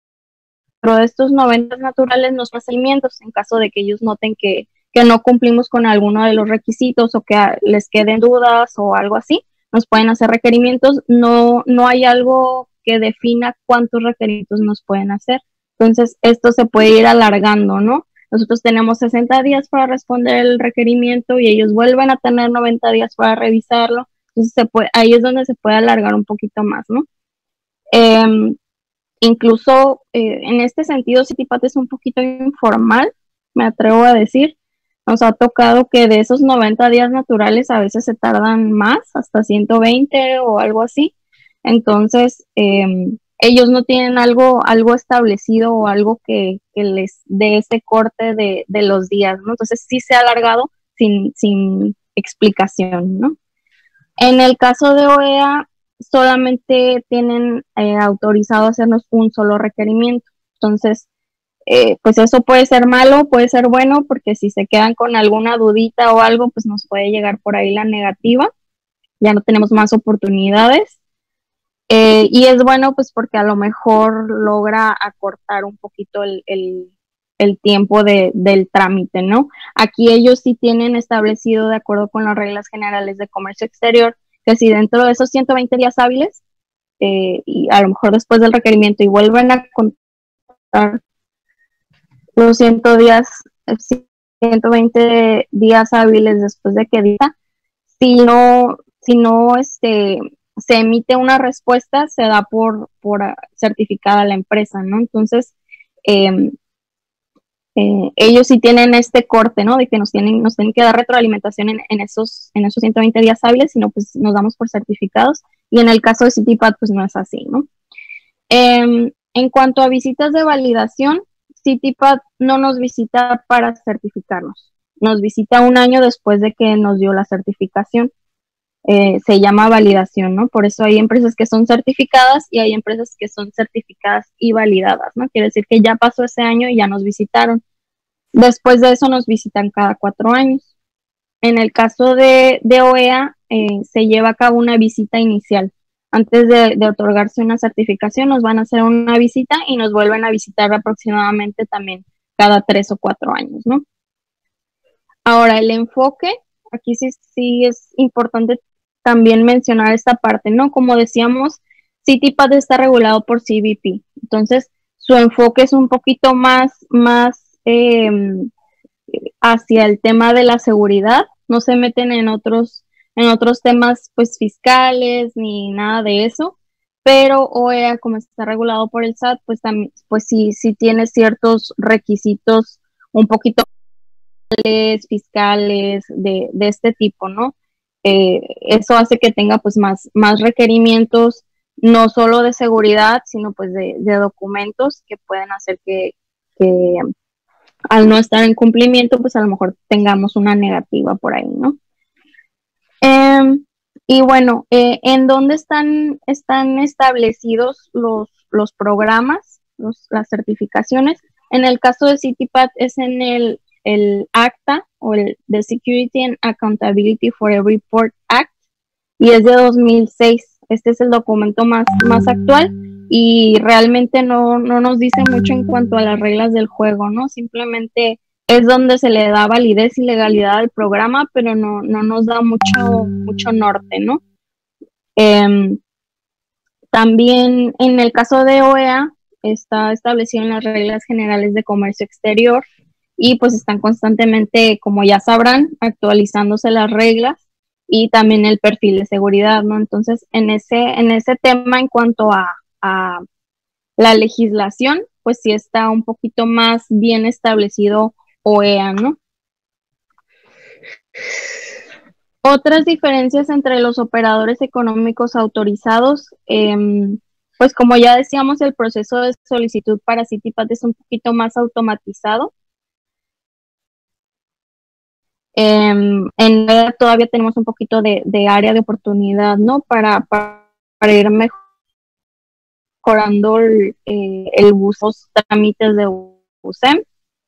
de estos noventa naturales nos dan seguimientos en caso de que ellos noten que que no cumplimos con alguno de los requisitos o que les queden dudas o algo así, nos pueden hacer requerimientos. No, no hay algo que defina cuántos requerimientos nos pueden hacer. Entonces, esto se puede ir alargando, ¿no? Nosotros tenemos sesenta días para responder el requerimiento y ellos vuelven a tener noventa días para revisarlo. Entonces, se puede, ahí es donde se puede alargar un poquito más, ¿no? Eh, incluso eh, en este sentido, CITIPAT es un poquito informal, me atrevo a decir. Nos ha tocado que de esos noventa días naturales a veces se tardan más, hasta ciento veinte o algo así. Entonces, eh, ellos no tienen algo, algo establecido o algo que, que les dé ese corte de, de los días, ¿no? Entonces, sí se ha alargado sin, sin explicación, ¿no? En el caso de O E A, solamente tienen eh, autorizado hacernos un solo requerimiento. Entonces, Eh, pues eso puede ser malo, puede ser bueno, porque si se quedan con alguna dudita o algo, pues nos puede llegar por ahí la negativa, ya no tenemos más oportunidades. Eh, y es bueno, pues porque a lo mejor logra acortar un poquito el, el, el tiempo de, del trámite, ¿no? Aquí ellos sí tienen establecido, de acuerdo con las reglas generales de comercio exterior, que si dentro de esos ciento veinte días hábiles, eh, y a lo mejor después del requerimiento y vuelven a contar los cien días, ciento veinte días hábiles después de que diga, si no, si no este, se emite una respuesta, se da por, por certificada la empresa, ¿no? Entonces, eh, Eh, ellos sí tienen este corte, ¿no? De que nos tienen, nos tienen que dar retroalimentación en, en, esos, en esos ciento veinte días hábiles, sino pues nos damos por certificados. Y en el caso de CityPad, pues no es así, ¿no? Eh, en cuanto a visitas de validación, CityPad no nos visita para certificarnos. Nos visita un año después de que nos dio la certificación. Eh, se llama validación, ¿no? Por eso hay empresas que son certificadas y hay empresas que son certificadas y validadas, ¿no? Quiere decir que ya pasó ese año y ya nos visitaron. Después de eso nos visitan cada cuatro años. En el caso de, de O E A, eh, se lleva a cabo una visita inicial. Antes de, de otorgarse una certificación, nos van a hacer una visita y nos vuelven a visitar aproximadamente también cada tres o cuatro años, ¿no? Ahora, el enfoque, aquí sí, sí es importante también mencionar esta parte, ¿no? Como decíamos, CityPad está regulado por C B P, entonces su enfoque es un poquito más, más eh, hacia el tema de la seguridad, no se meten en otros, en otros temas pues fiscales ni nada de eso, pero O E A, como está regulado por el S A T, pues también, pues sí, sí tiene ciertos requisitos un poquito fiscales de, de este tipo, ¿no? Eh, eso hace que tenga pues más, más requerimientos, no solo de seguridad, sino pues de, de documentos que pueden hacer que, que al no estar en cumplimiento, pues a lo mejor tengamos una negativa por ahí, ¿no? Eh, y bueno, eh, ¿en dónde están, están establecidos los, los programas, los, las certificaciones? En el caso de CityPad es en el, el ACTA, o el The Security and Accountability for a Report Act, y es de dos mil seis. Este es el documento más, más actual y realmente no, no nos dice mucho en cuanto a las reglas del juego, ¿no? Simplemente es donde se le da validez y legalidad al programa, pero no, no nos da mucho, mucho norte, ¿no? Eh, también en el caso de O E A está establecido en las reglas generales de comercio exterior y pues están constantemente, como ya sabrán, actualizándose las reglas y también el perfil de seguridad, ¿no? Entonces, en ese, en ese tema, en cuanto a, a la legislación, pues sí está un poquito más bien establecido O E A, ¿no? Otras diferencias entre los operadores económicos autorizados, eh, pues como ya decíamos, el proceso de solicitud para CityPad es un poquito más automatizado. Eh, en todavía tenemos un poquito de, de área de oportunidad, ¿no? Para, para, para ir mejorando el, eh, el uso, los trámites de U S E M.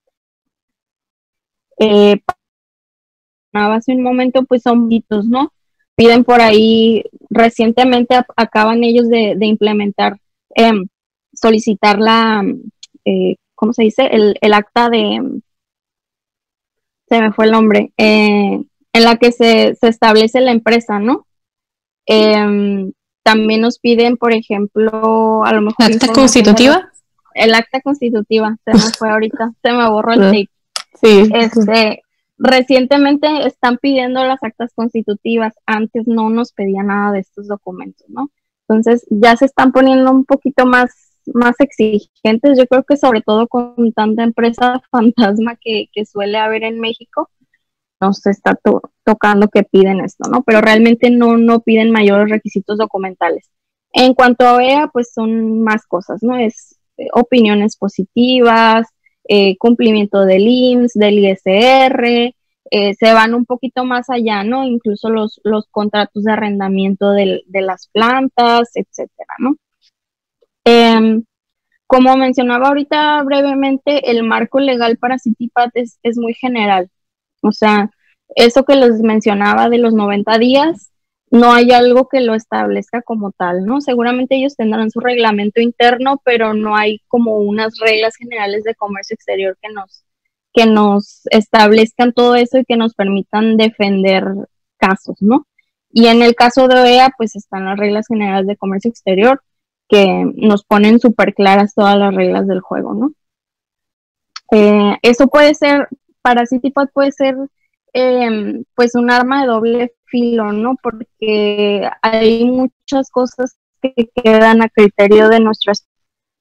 Eh, hace un momento, pues son hitos, ¿no? Piden por ahí, recientemente acaban ellos de, de implementar, eh, solicitar la, eh, ¿cómo se dice? El, el acta de, se me fue el nombre, eh, en la que se, se establece la empresa, ¿no? Eh, también nos piden, por ejemplo, a lo mejor... ¿Acta constitutiva? El acta constitutiva, se me fue ahorita, se me borró el tape. Sí. Este, recientemente están pidiendo las actas constitutivas, antes no nos pedía nada de estos documentos, ¿no? Entonces ya se están poniendo un poquito más, más exigentes, yo creo que sobre todo con tanta empresa fantasma que, que suele haber en México, nos está to tocando que piden esto, ¿no? Pero realmente no, no piden mayores requisitos documentales. En cuanto a O E A, pues son más cosas, ¿no? Es eh, opiniones positivas, eh, cumplimiento del I M S S, del I S R, eh, se van un poquito más allá, ¿no? Incluso los, los contratos de arrendamiento del, de las plantas, etcétera, ¿no? Eh, como mencionaba ahorita brevemente, el marco legal para CityPad es, es muy general. O sea, eso que les mencionaba de los noventa días, no hay algo que lo establezca como tal, ¿no? Seguramente ellos tendrán su reglamento interno, pero no hay como unas reglas generales de comercio exterior que nos, que nos establezcan todo eso y que nos permitan defender casos, ¿no? Y en el caso de O E A, pues están las reglas generales de comercio exterior que nos ponen súper claras todas las reglas del juego, ¿no? Eh, eso puede ser, para CityPad puede ser eh, pues un arma de doble filo, ¿no? Porque hay muchas cosas que quedan a criterio de nuestras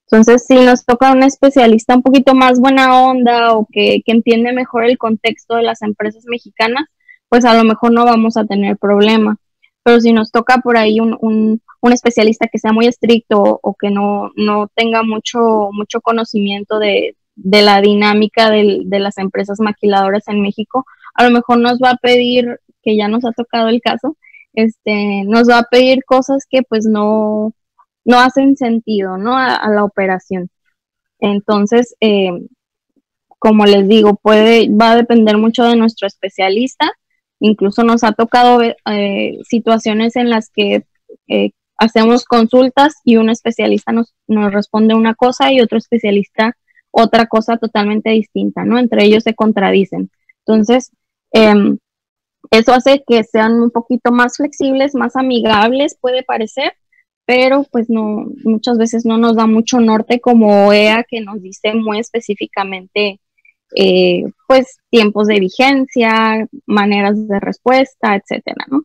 Entonces, si nos toca un especialista un poquito más buena onda o que, que entiende mejor el contexto de las empresas mexicanas, pues a lo mejor no vamos a tener problema. Pero si nos toca por ahí un, un, un especialista que sea muy estricto o, o que no, no tenga mucho, mucho conocimiento de, de la dinámica de, de las empresas maquiladoras en México, a lo mejor nos va a pedir, que ya nos ha tocado el caso, este, nos va a pedir cosas que pues no, no hacen sentido, ¿no? A, a la operación. Entonces, eh, como les digo, puede, va a depender mucho de nuestro especialista. Incluso nos ha tocado eh, situaciones en las que eh, hacemos consultas y un especialista nos, nos responde una cosa y otro especialista otra cosa totalmente distinta, ¿no? Entre ellos se contradicen. Entonces, eh, eso hace que sean un poquito más flexibles, más amigables, puede parecer, pero pues no, muchas veces no nos da mucho norte como O E A, que nos dice muy específicamente eh, pues tiempos de vigencia, maneras de respuesta, etcétera, ¿no?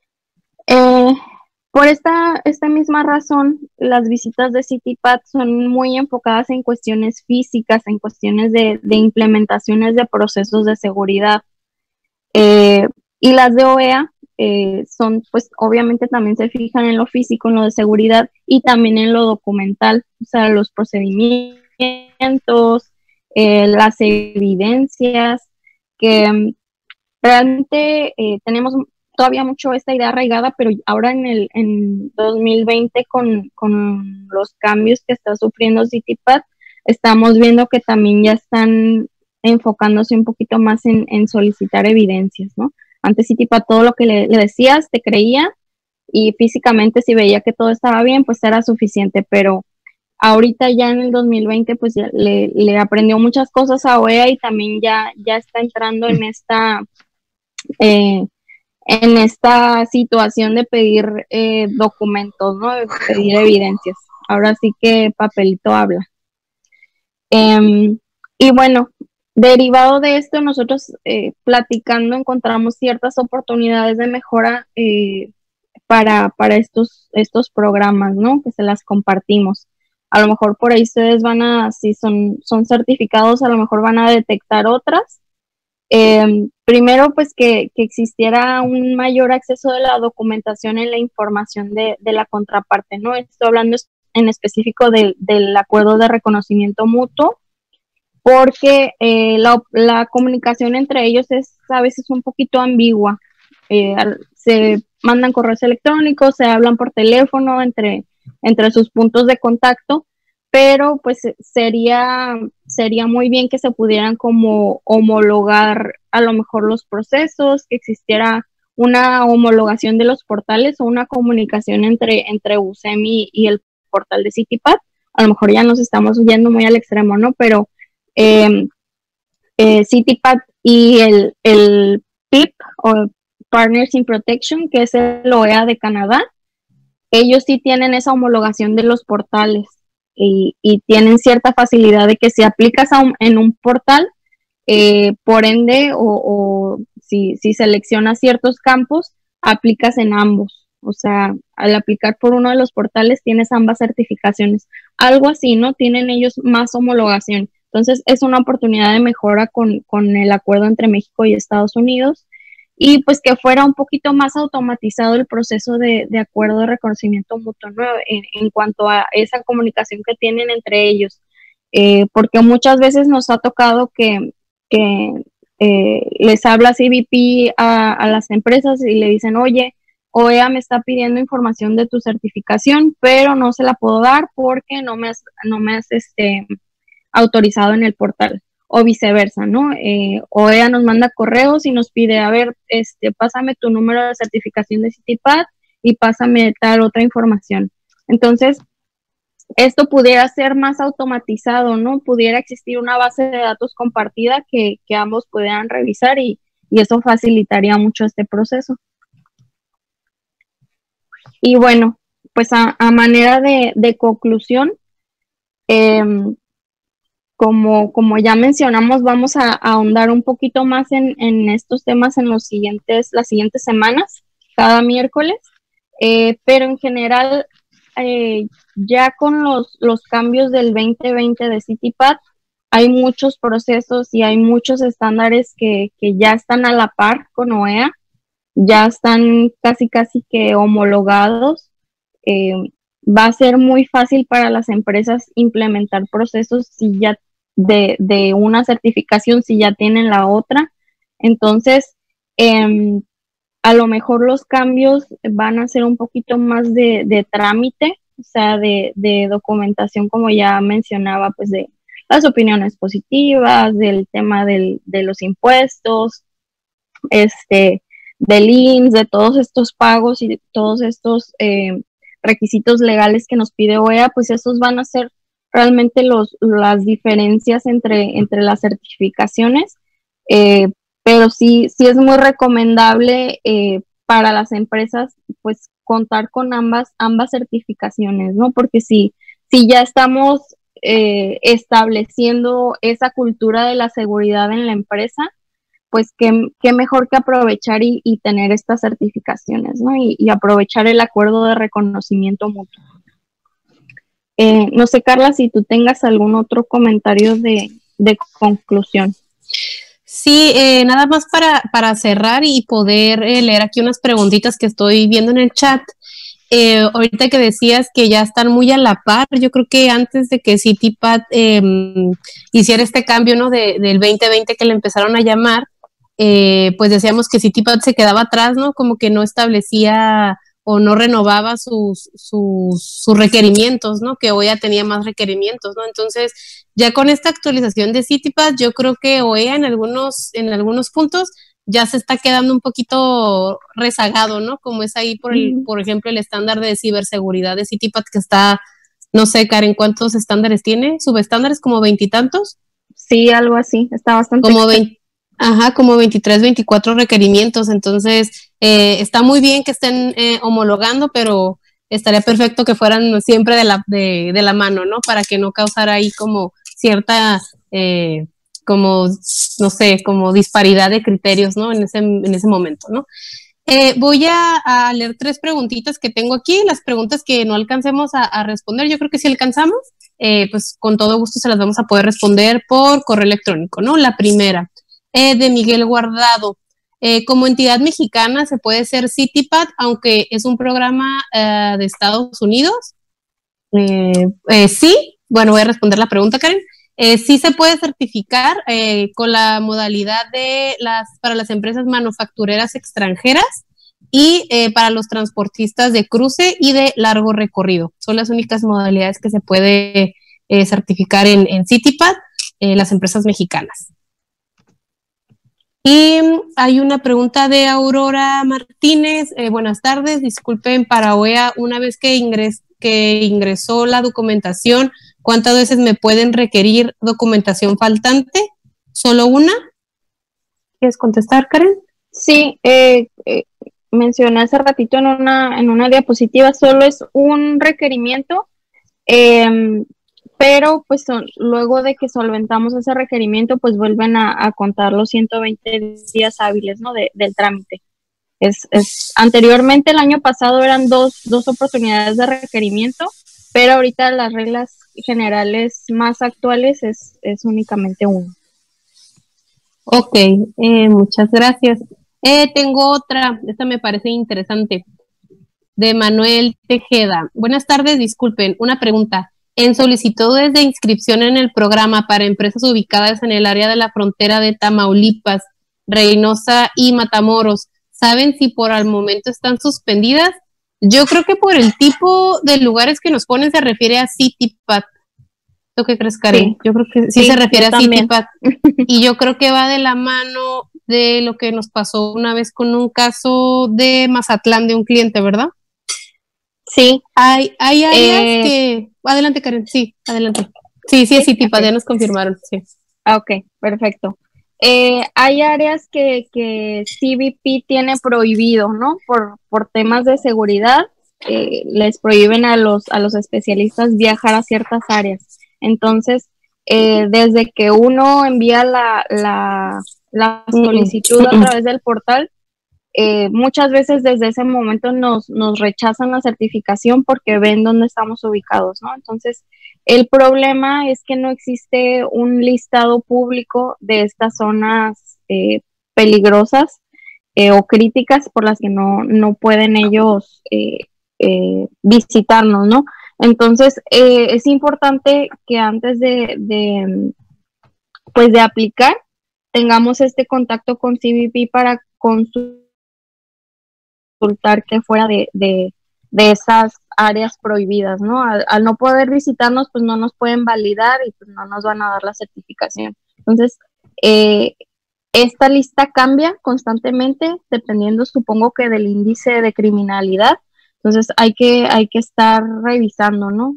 Eh, por esta, esta misma razón, las visitas de CityPath son muy enfocadas en cuestiones físicas, en cuestiones de, de implementaciones de procesos de seguridad. Eh, y las de O E A eh, son, pues obviamente también se fijan en lo físico, en lo de seguridad y también en lo documental, o sea, los procedimientos, eh, las evidencias, que um, realmente eh, tenemos todavía mucho esta idea arraigada, pero ahora en el en dos mil veinte con, con los cambios que está sufriendo CityPath, estamos viendo que también ya están enfocándose un poquito más en, en solicitar evidencias, ¿no? Antes CityPath todo lo que le, le decías te creía y físicamente si veía que todo estaba bien, pues era suficiente, pero ahorita ya en el dos mil veinte pues ya le, le aprendió muchas cosas a O E A y también ya, ya está entrando en esta eh, en esta situación de pedir eh, documentos, ¿no? De pedir evidencias. Ahora sí que papelito habla. Eh, y bueno, derivado de esto, nosotros eh, platicando encontramos ciertas oportunidades de mejora eh, para, para estos, estos programas, ¿no? Que se las compartimos. A lo mejor por ahí ustedes van a, si son, son certificados, a lo mejor van a detectar otras. Eh, primero, pues que, que existiera un mayor acceso de la documentación en la información de, de la contraparte, ¿no? Estoy hablando en específico de, del acuerdo de reconocimiento mutuo, porque eh, la, la comunicación entre ellos es a veces un poquito ambigua. Eh, se mandan correos electrónicos, se hablan por teléfono entre, entre sus puntos de contacto, pero pues sería, sería muy bien que se pudieran como homologar a lo mejor los procesos, que existiera una homologación de los portales o una comunicación entre, entre U S E M I y el portal de CityPath. A lo mejor ya nos estamos yendo muy al extremo, ¿no? Pero eh, eh, CityPath y el, el P I P o Partners in Protection, que es el O E A de Canadá, ellos sí tienen esa homologación de los portales. Y, y tienen cierta facilidad de que si aplicas a un, en un portal, eh, por ende, o, o si, si seleccionas ciertos campos, aplicas en ambos. O sea, al aplicar por uno de los portales tienes ambas certificaciones. Algo así, ¿no? Tienen ellos más homologación. Entonces, es una oportunidad de mejora con, con el acuerdo entre México y Estados Unidos. Y pues que fuera un poquito más automatizado el proceso de, de acuerdo de reconocimiento mutuo, ¿no? en, en cuanto a esa comunicación que tienen entre ellos, eh, porque muchas veces nos ha tocado que, que eh, les habla C B P a, a las empresas y le dicen, oye, O E A me está pidiendo información de tu certificación, pero no se la puedo dar porque no me has, no me has este, autorizado en el portal. O viceversa, ¿no? Eh, O E A nos manda correos y nos pide, a ver, este, pásame tu número de certificación de CityPath y pásame tal otra información. Entonces, esto pudiera ser más automatizado, ¿no? Pudiera existir una base de datos compartida que, que ambos pudieran revisar y, y eso facilitaría mucho este proceso. Y bueno, pues a, a manera de, de conclusión, eh, Como, como ya mencionamos, vamos a, a ahondar un poquito más en, en estos temas en los siguientes, las siguientes semanas, cada miércoles, eh, pero en general eh, ya con los, los cambios del veinte veinte de CityPath, hay muchos procesos y hay muchos estándares que, que ya están a la par con O E A, ya están casi casi que homologados. Eh, va a ser muy fácil para las empresas implementar procesos si ya de, de una certificación si ya tienen la otra. Entonces, eh, a lo mejor los cambios van a ser un poquito más de, de trámite, o sea, de, de documentación, como ya mencionaba, pues de las opiniones positivas, del tema del, de los impuestos, este, del I M S S, de todos estos pagos y de todos estos eh, requisitos legales que nos pide O E A, pues esos van a ser realmente los, las diferencias entre, entre las certificaciones, eh, pero sí, sí es muy recomendable eh, para las empresas, pues contar con ambas, ambas certificaciones, ¿no? Porque si, si ya estamos eh, estableciendo esa cultura de la seguridad en la empresa, pues qué, qué mejor que aprovechar y, y tener estas certificaciones, ¿no? Y, y aprovechar el acuerdo de reconocimiento mutuo. Eh, no sé, Carla, si tú tengas algún otro comentario de, de conclusión. Sí, eh, nada más para, para cerrar y poder eh, leer aquí unas preguntitas que estoy viendo en el chat. Eh, ahorita que decías que ya están muy a la par, yo creo que antes de que CityPath eh, hiciera este cambio, ¿no? De, del veinte veinte que le empezaron a llamar, eh, pues decíamos que CityPath se quedaba atrás, ¿no? Como que no establecía o no renovaba sus, sus, sus requerimientos, ¿no? Que O E A tenía más requerimientos, ¿no? Entonces, ya con esta actualización de CityPath, yo creo que O E A en algunos, en algunos puntos ya se está quedando un poquito rezagado, ¿no? Como es ahí, por, el, por ejemplo, el estándar de ciberseguridad de CityPath que está, no sé, Karen, ¿cuántos estándares tiene? ¿Subestándares como veintitantos? Sí, algo así, está bastante. Como veinte, ajá, como veintitrés, veinticuatro requerimientos, entonces eh, está muy bien que estén eh, homologando, pero estaría perfecto que fueran siempre de la, de, de la mano, ¿no? Para que no causara ahí como cierta... Eh, como, no sé, como disparidad de criterios, ¿no? En ese, en ese momento, ¿no? Eh, voy a, a leer tres preguntitas que tengo aquí, las preguntas que no alcancemos a, a responder, yo creo que si alcanzamos, eh, pues con todo gusto se las vamos a poder responder por correo electrónico, ¿no? La primera, eh, de Miguel Guardado. Eh, como entidad mexicana se puede ser CityPath, aunque es un programa eh, de Estados Unidos. Eh, eh, sí, bueno, voy a responder la pregunta, Karen. Eh, sí se puede certificar eh, con la modalidad de las para las empresas manufactureras extranjeras y eh, para los transportistas de cruce y de largo recorrido. Son las únicas modalidades que se puede eh, certificar en, en CityPath, eh, las empresas mexicanas. Y hay una pregunta de Aurora Martínez. Eh, buenas tardes, disculpen, para O E A, una vez que, ingres, que ingresó la documentación, ¿cuántas veces me pueden requerir documentación faltante? ¿Solo una? ¿Quieres contestar, Karen? Sí, eh, eh, mencioné hace ratito en una, en una diapositiva, solo es un requerimiento, eh, pero pues son, luego de que solventamos ese requerimiento, pues vuelven a, a contar los ciento veinte días hábiles, ¿no? De, del trámite. Es, es, anteriormente, el año pasado, eran dos, dos oportunidades de requerimiento, pero ahorita las reglas generales más actuales es, es únicamente uno. Ok, eh, muchas gracias. Eh, tengo otra, esta me parece interesante, de Manuel Tejeda. Buenas tardes, disculpen, una pregunta. En solicitudes de inscripción en el programa para empresas ubicadas en el área de la frontera de Tamaulipas, Reynosa y Matamoros, ¿saben si por el momento están suspendidas? Yo creo que por el tipo de lugares que nos ponen se refiere a CityPath. ¿Tú qué crees, Karen? Sí. Yo creo que sí, sí se refiere a CityPath. Y yo creo que va de la mano de lo que nos pasó una vez con un caso de Mazatlán de un cliente, ¿verdad? Sí. Hay, hay áreas eh, que... Adelante, Karen, sí, adelante. Sí, sí, es CityPath, ya nos confirmaron, sí. Ok, perfecto. Eh, hay áreas que, que C B P tiene prohibido, ¿no? Por, por temas de seguridad, eh, les prohíben a los, a los especialistas viajar a ciertas áreas. Entonces, eh, desde que uno envía la, la, la solicitud a través del portal, eh, muchas veces desde ese momento nos, nos rechazan la certificación porque ven dónde estamos ubicados, ¿no? Entonces, el problema es que no existe un listado público de estas zonas eh, peligrosas eh, o críticas por las que no, no pueden ellos eh, eh, visitarnos, ¿no? Entonces, eh, es importante que antes de, de, pues de aplicar, tengamos este contacto con C B P para consultar que fuera de, de, de esas áreas prohibidas, ¿no? Al, al no poder visitarnos, pues no nos pueden validar y pues no nos van a dar la certificación. Entonces, eh, esta lista cambia constantemente, dependiendo, supongo que del índice de criminalidad. Entonces, hay que, hay que estar revisando, ¿no?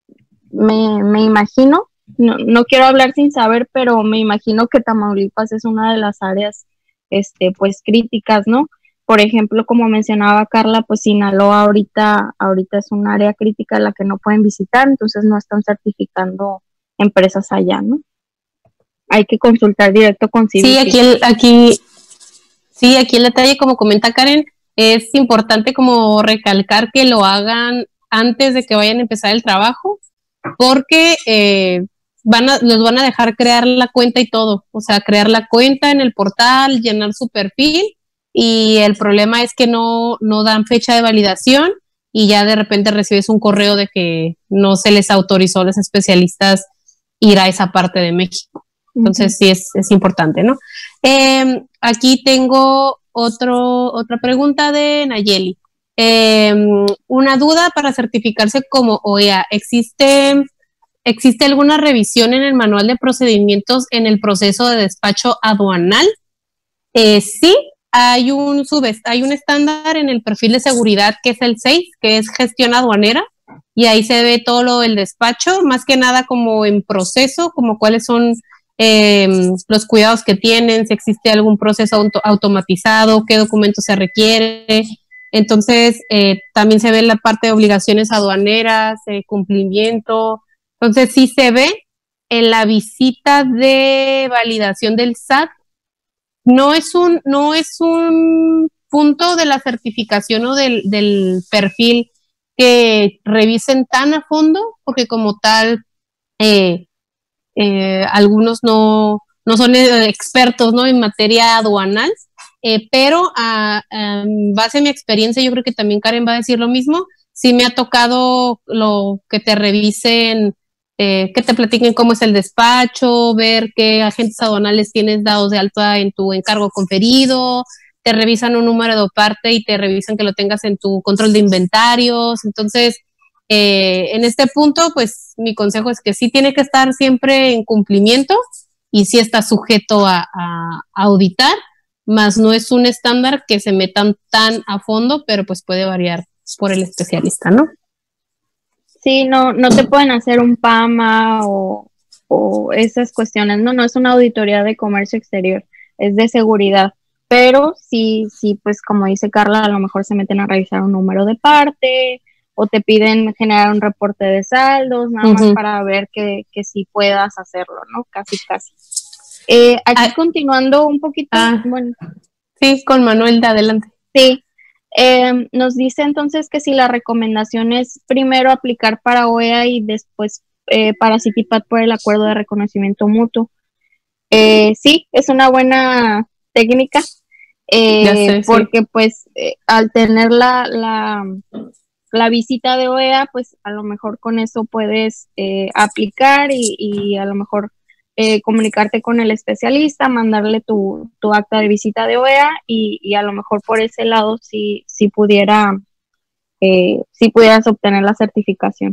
Me, me imagino, no, no quiero hablar sin saber, pero me imagino que Tamaulipas es una de las áreas, este, pues, críticas, ¿no? Por ejemplo, como mencionaba Carla, pues Sinaloa ahorita, ahorita es un área crítica a la que no pueden visitar, entonces no están certificando empresas allá, ¿no? Hay que consultar directo con C B P. Sí, aquí el, aquí, sí, aquí el detalle, como comenta Karen, es importante como recalcar que lo hagan antes de que vayan a empezar el trabajo, porque eh, van a, los van a dejar crear la cuenta y todo, o sea, crear la cuenta en el portal, llenar su perfil, y el problema es que no, no dan fecha de validación y ya de repente recibes un correo de que no se les autorizó a los especialistas ir a esa parte de México. Entonces, uh-huh. sí es, es importante, ¿no? Eh, aquí tengo otro, otra pregunta de Nayeli. Eh, una duda para certificarse como O E A. ¿Existe, ¿Existe alguna revisión en el manual de procedimientos en el proceso de despacho aduanal? Eh, sí, hay un, subest hay un estándar en el perfil de seguridad que es el seis, que es gestión aduanera, y ahí se ve todo lo del despacho, más que nada como en proceso, como cuáles son Eh, los cuidados que tienen, si existe algún proceso auto automatizado, qué documentos se requiere. Entonces, eh, también se ve la parte de obligaciones aduaneras, eh, cumplimiento. Entonces, sí se ve en la visita de validación del S A T. No es un, no es un punto de la certificación o del, del perfil que revisen tan a fondo, porque como tal, eh, Eh, algunos no, no son expertos, ¿no?, en materia aduanal, eh, pero a, a base de mi experiencia, yo creo que también Karen va a decir lo mismo. Sí me ha tocado lo que te revisen, eh, que te platiquen cómo es el despacho, ver qué agentes aduanales tienes dados de alta en tu encargo conferido, te revisan un número de parte y te revisan que lo tengas en tu control de inventarios. Entonces, Eh, en este punto, pues mi consejo es que sí tiene que estar siempre en cumplimiento y sí está sujeto a, a, a auditar, más no es un estándar que se metan tan a fondo, pero pues puede variar por el especialista, ¿no? Sí, no, no te pueden hacer un P A M A o, o esas cuestiones, no, no es una auditoría de comercio exterior, es de seguridad, pero sí, sí, pues como dice Carla, a lo mejor se meten a revisar un número de parte, o te piden generar un reporte de saldos, nada uh-huh. más para ver que, que sí puedas hacerlo, ¿no? Casi, casi. Eh, aquí ah, continuando un poquito, ah, bueno. Sí, con Manuel, de adelante. Sí, eh, nos dice entonces que si la recomendación es primero aplicar para O E A y después eh, para CITIPAT por el acuerdo de reconocimiento mutuo. Eh, sí, es una buena técnica, eh, sé, porque sí. pues eh, al tener la... la la visita de O E A, pues a lo mejor con eso puedes eh, aplicar y, y a lo mejor eh, comunicarte con el especialista, mandarle tu, tu acta de visita de O E A y, y a lo mejor por ese lado sí, sí pudiera, eh, sí pudieras obtener la certificación.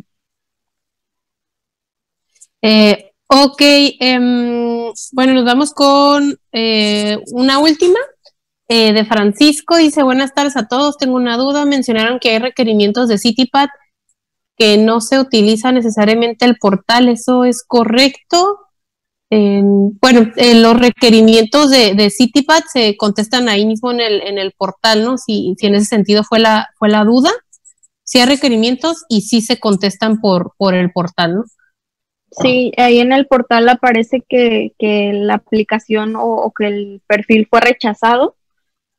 Eh, ok, um, bueno, nos vamos con eh, una última. Eh, de Francisco, dice: buenas tardes a todos, tengo una duda. Mencionaron que hay requerimientos de CITIPAT que no se utiliza necesariamente el portal, ¿eso es correcto? Eh, bueno, eh, los requerimientos de, de CITIPAT se contestan ahí mismo en el, en el portal, ¿no? Si, si en ese sentido fue la, fue la duda, sí hay requerimientos y sí se contestan por, por el portal, ¿no? Sí, ahí en el portal aparece que, que la aplicación o, o que el perfil fue rechazado.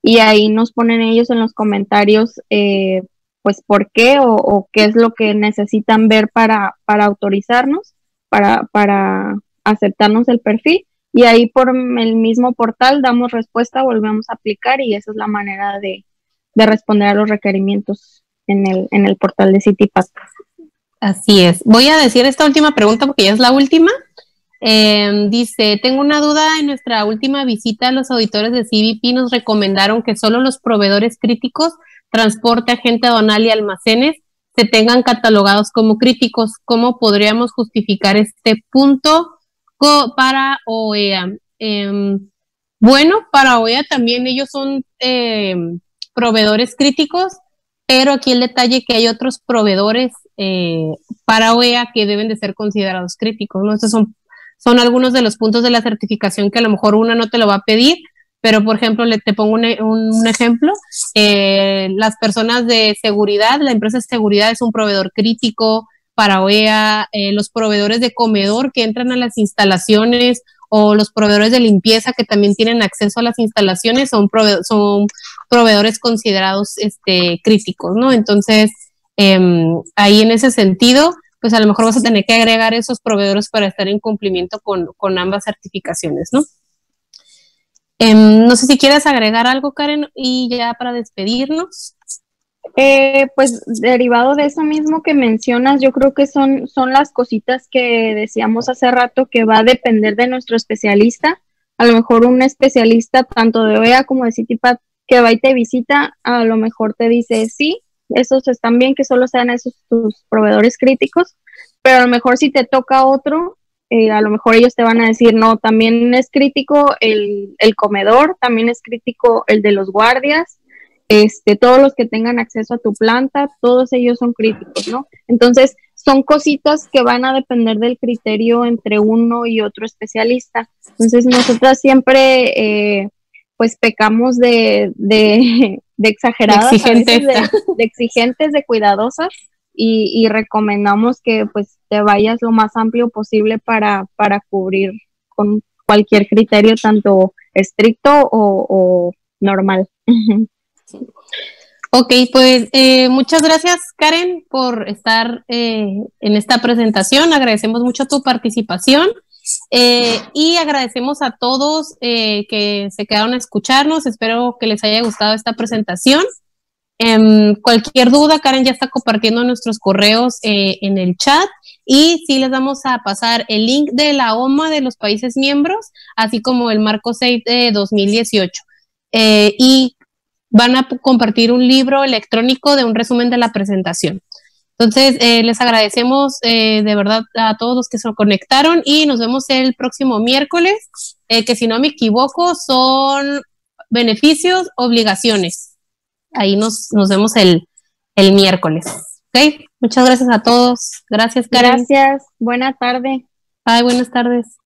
y ahí nos ponen ellos en los comentarios eh, pues por qué o, o qué es lo que necesitan ver para, para autorizarnos, para, para aceptarnos el perfil, y ahí por el mismo portal damos respuesta, volvemos a aplicar, y esa es la manera de, de responder a los requerimientos en el, en el portal de CityPath. Así es. Voy a decir esta última pregunta porque ya es la última. Eh, dice, tengo una duda. En nuestra última visita, los auditores de C B P nos recomendaron que solo los proveedores críticos, transporte, agente aduanal y almacenes, se tengan catalogados como críticos. ¿Cómo podríamos justificar este punto para O E A? Eh, bueno, para O E A también ellos son eh, proveedores críticos, pero aquí el detalle que hay otros proveedores eh, para O E A que deben de ser considerados críticos, ¿no? Estos son, son algunos de los puntos de la certificación que a lo mejor una no te lo va a pedir, pero por ejemplo, le, te pongo un, un, un ejemplo, eh, las personas de seguridad, la empresa de seguridad es un proveedor crítico para O E A, eh, los proveedores de comedor que entran a las instalaciones, o los proveedores de limpieza que también tienen acceso a las instalaciones son, prove son proveedores considerados este, críticos, ¿no? Entonces, eh, ahí en ese sentido, pues a lo mejor vas a tener que agregar esos proveedores para estar en cumplimiento con, con ambas certificaciones, ¿no? Eh, no sé si quieres agregar algo, Karen, y ya para despedirnos. Eh, pues derivado de eso mismo que mencionas, yo creo que son, son las cositas que decíamos hace rato, que va a depender de nuestro especialista. A lo mejor un especialista tanto de O E A como de CityPath que va y te visita, a lo mejor te dice sí, esos están bien, que solo sean esos tus proveedores críticos, pero a lo mejor si te toca otro, eh, a lo mejor ellos te van a decir no, también es crítico el, el comedor, también es crítico el de los guardias, Este, todos los que tengan acceso a tu planta, todos ellos son críticos, ¿no? Entonces, son cositas que van a depender del criterio entre uno y otro especialista. Entonces, nosotras siempre, eh, pues, pecamos de, de, de exageradas, de exigentes, a veces de, de exigentes, de cuidadosas, y, y recomendamos que, pues, te vayas lo más amplio posible para, para cubrir con cualquier criterio, tanto estricto o, o normal. Ok, pues eh, muchas gracias, Karen, por estar eh, en esta presentación. Agradecemos mucho tu participación eh, y agradecemos a todos eh, que se quedaron a escucharnos. Espero que les haya gustado esta presentación. Eh, cualquier duda, Karen ya está compartiendo nuestros correos eh, en el chat, y sí les vamos a pasar el link de la O M A de los países miembros, así como el marco SAFE de dos mil dieciocho. Eh, y van a compartir un libro electrónico de un resumen de la presentación. Entonces, eh, les agradecemos eh, de verdad a todos los que se conectaron, y nos vemos el próximo miércoles, eh, que si no me equivoco son beneficios, obligaciones. Ahí nos, nos vemos el, el miércoles. ¿Ok? Muchas gracias a todos. Gracias, Karen. Gracias. Buena tarde. Bye, buenas tardes.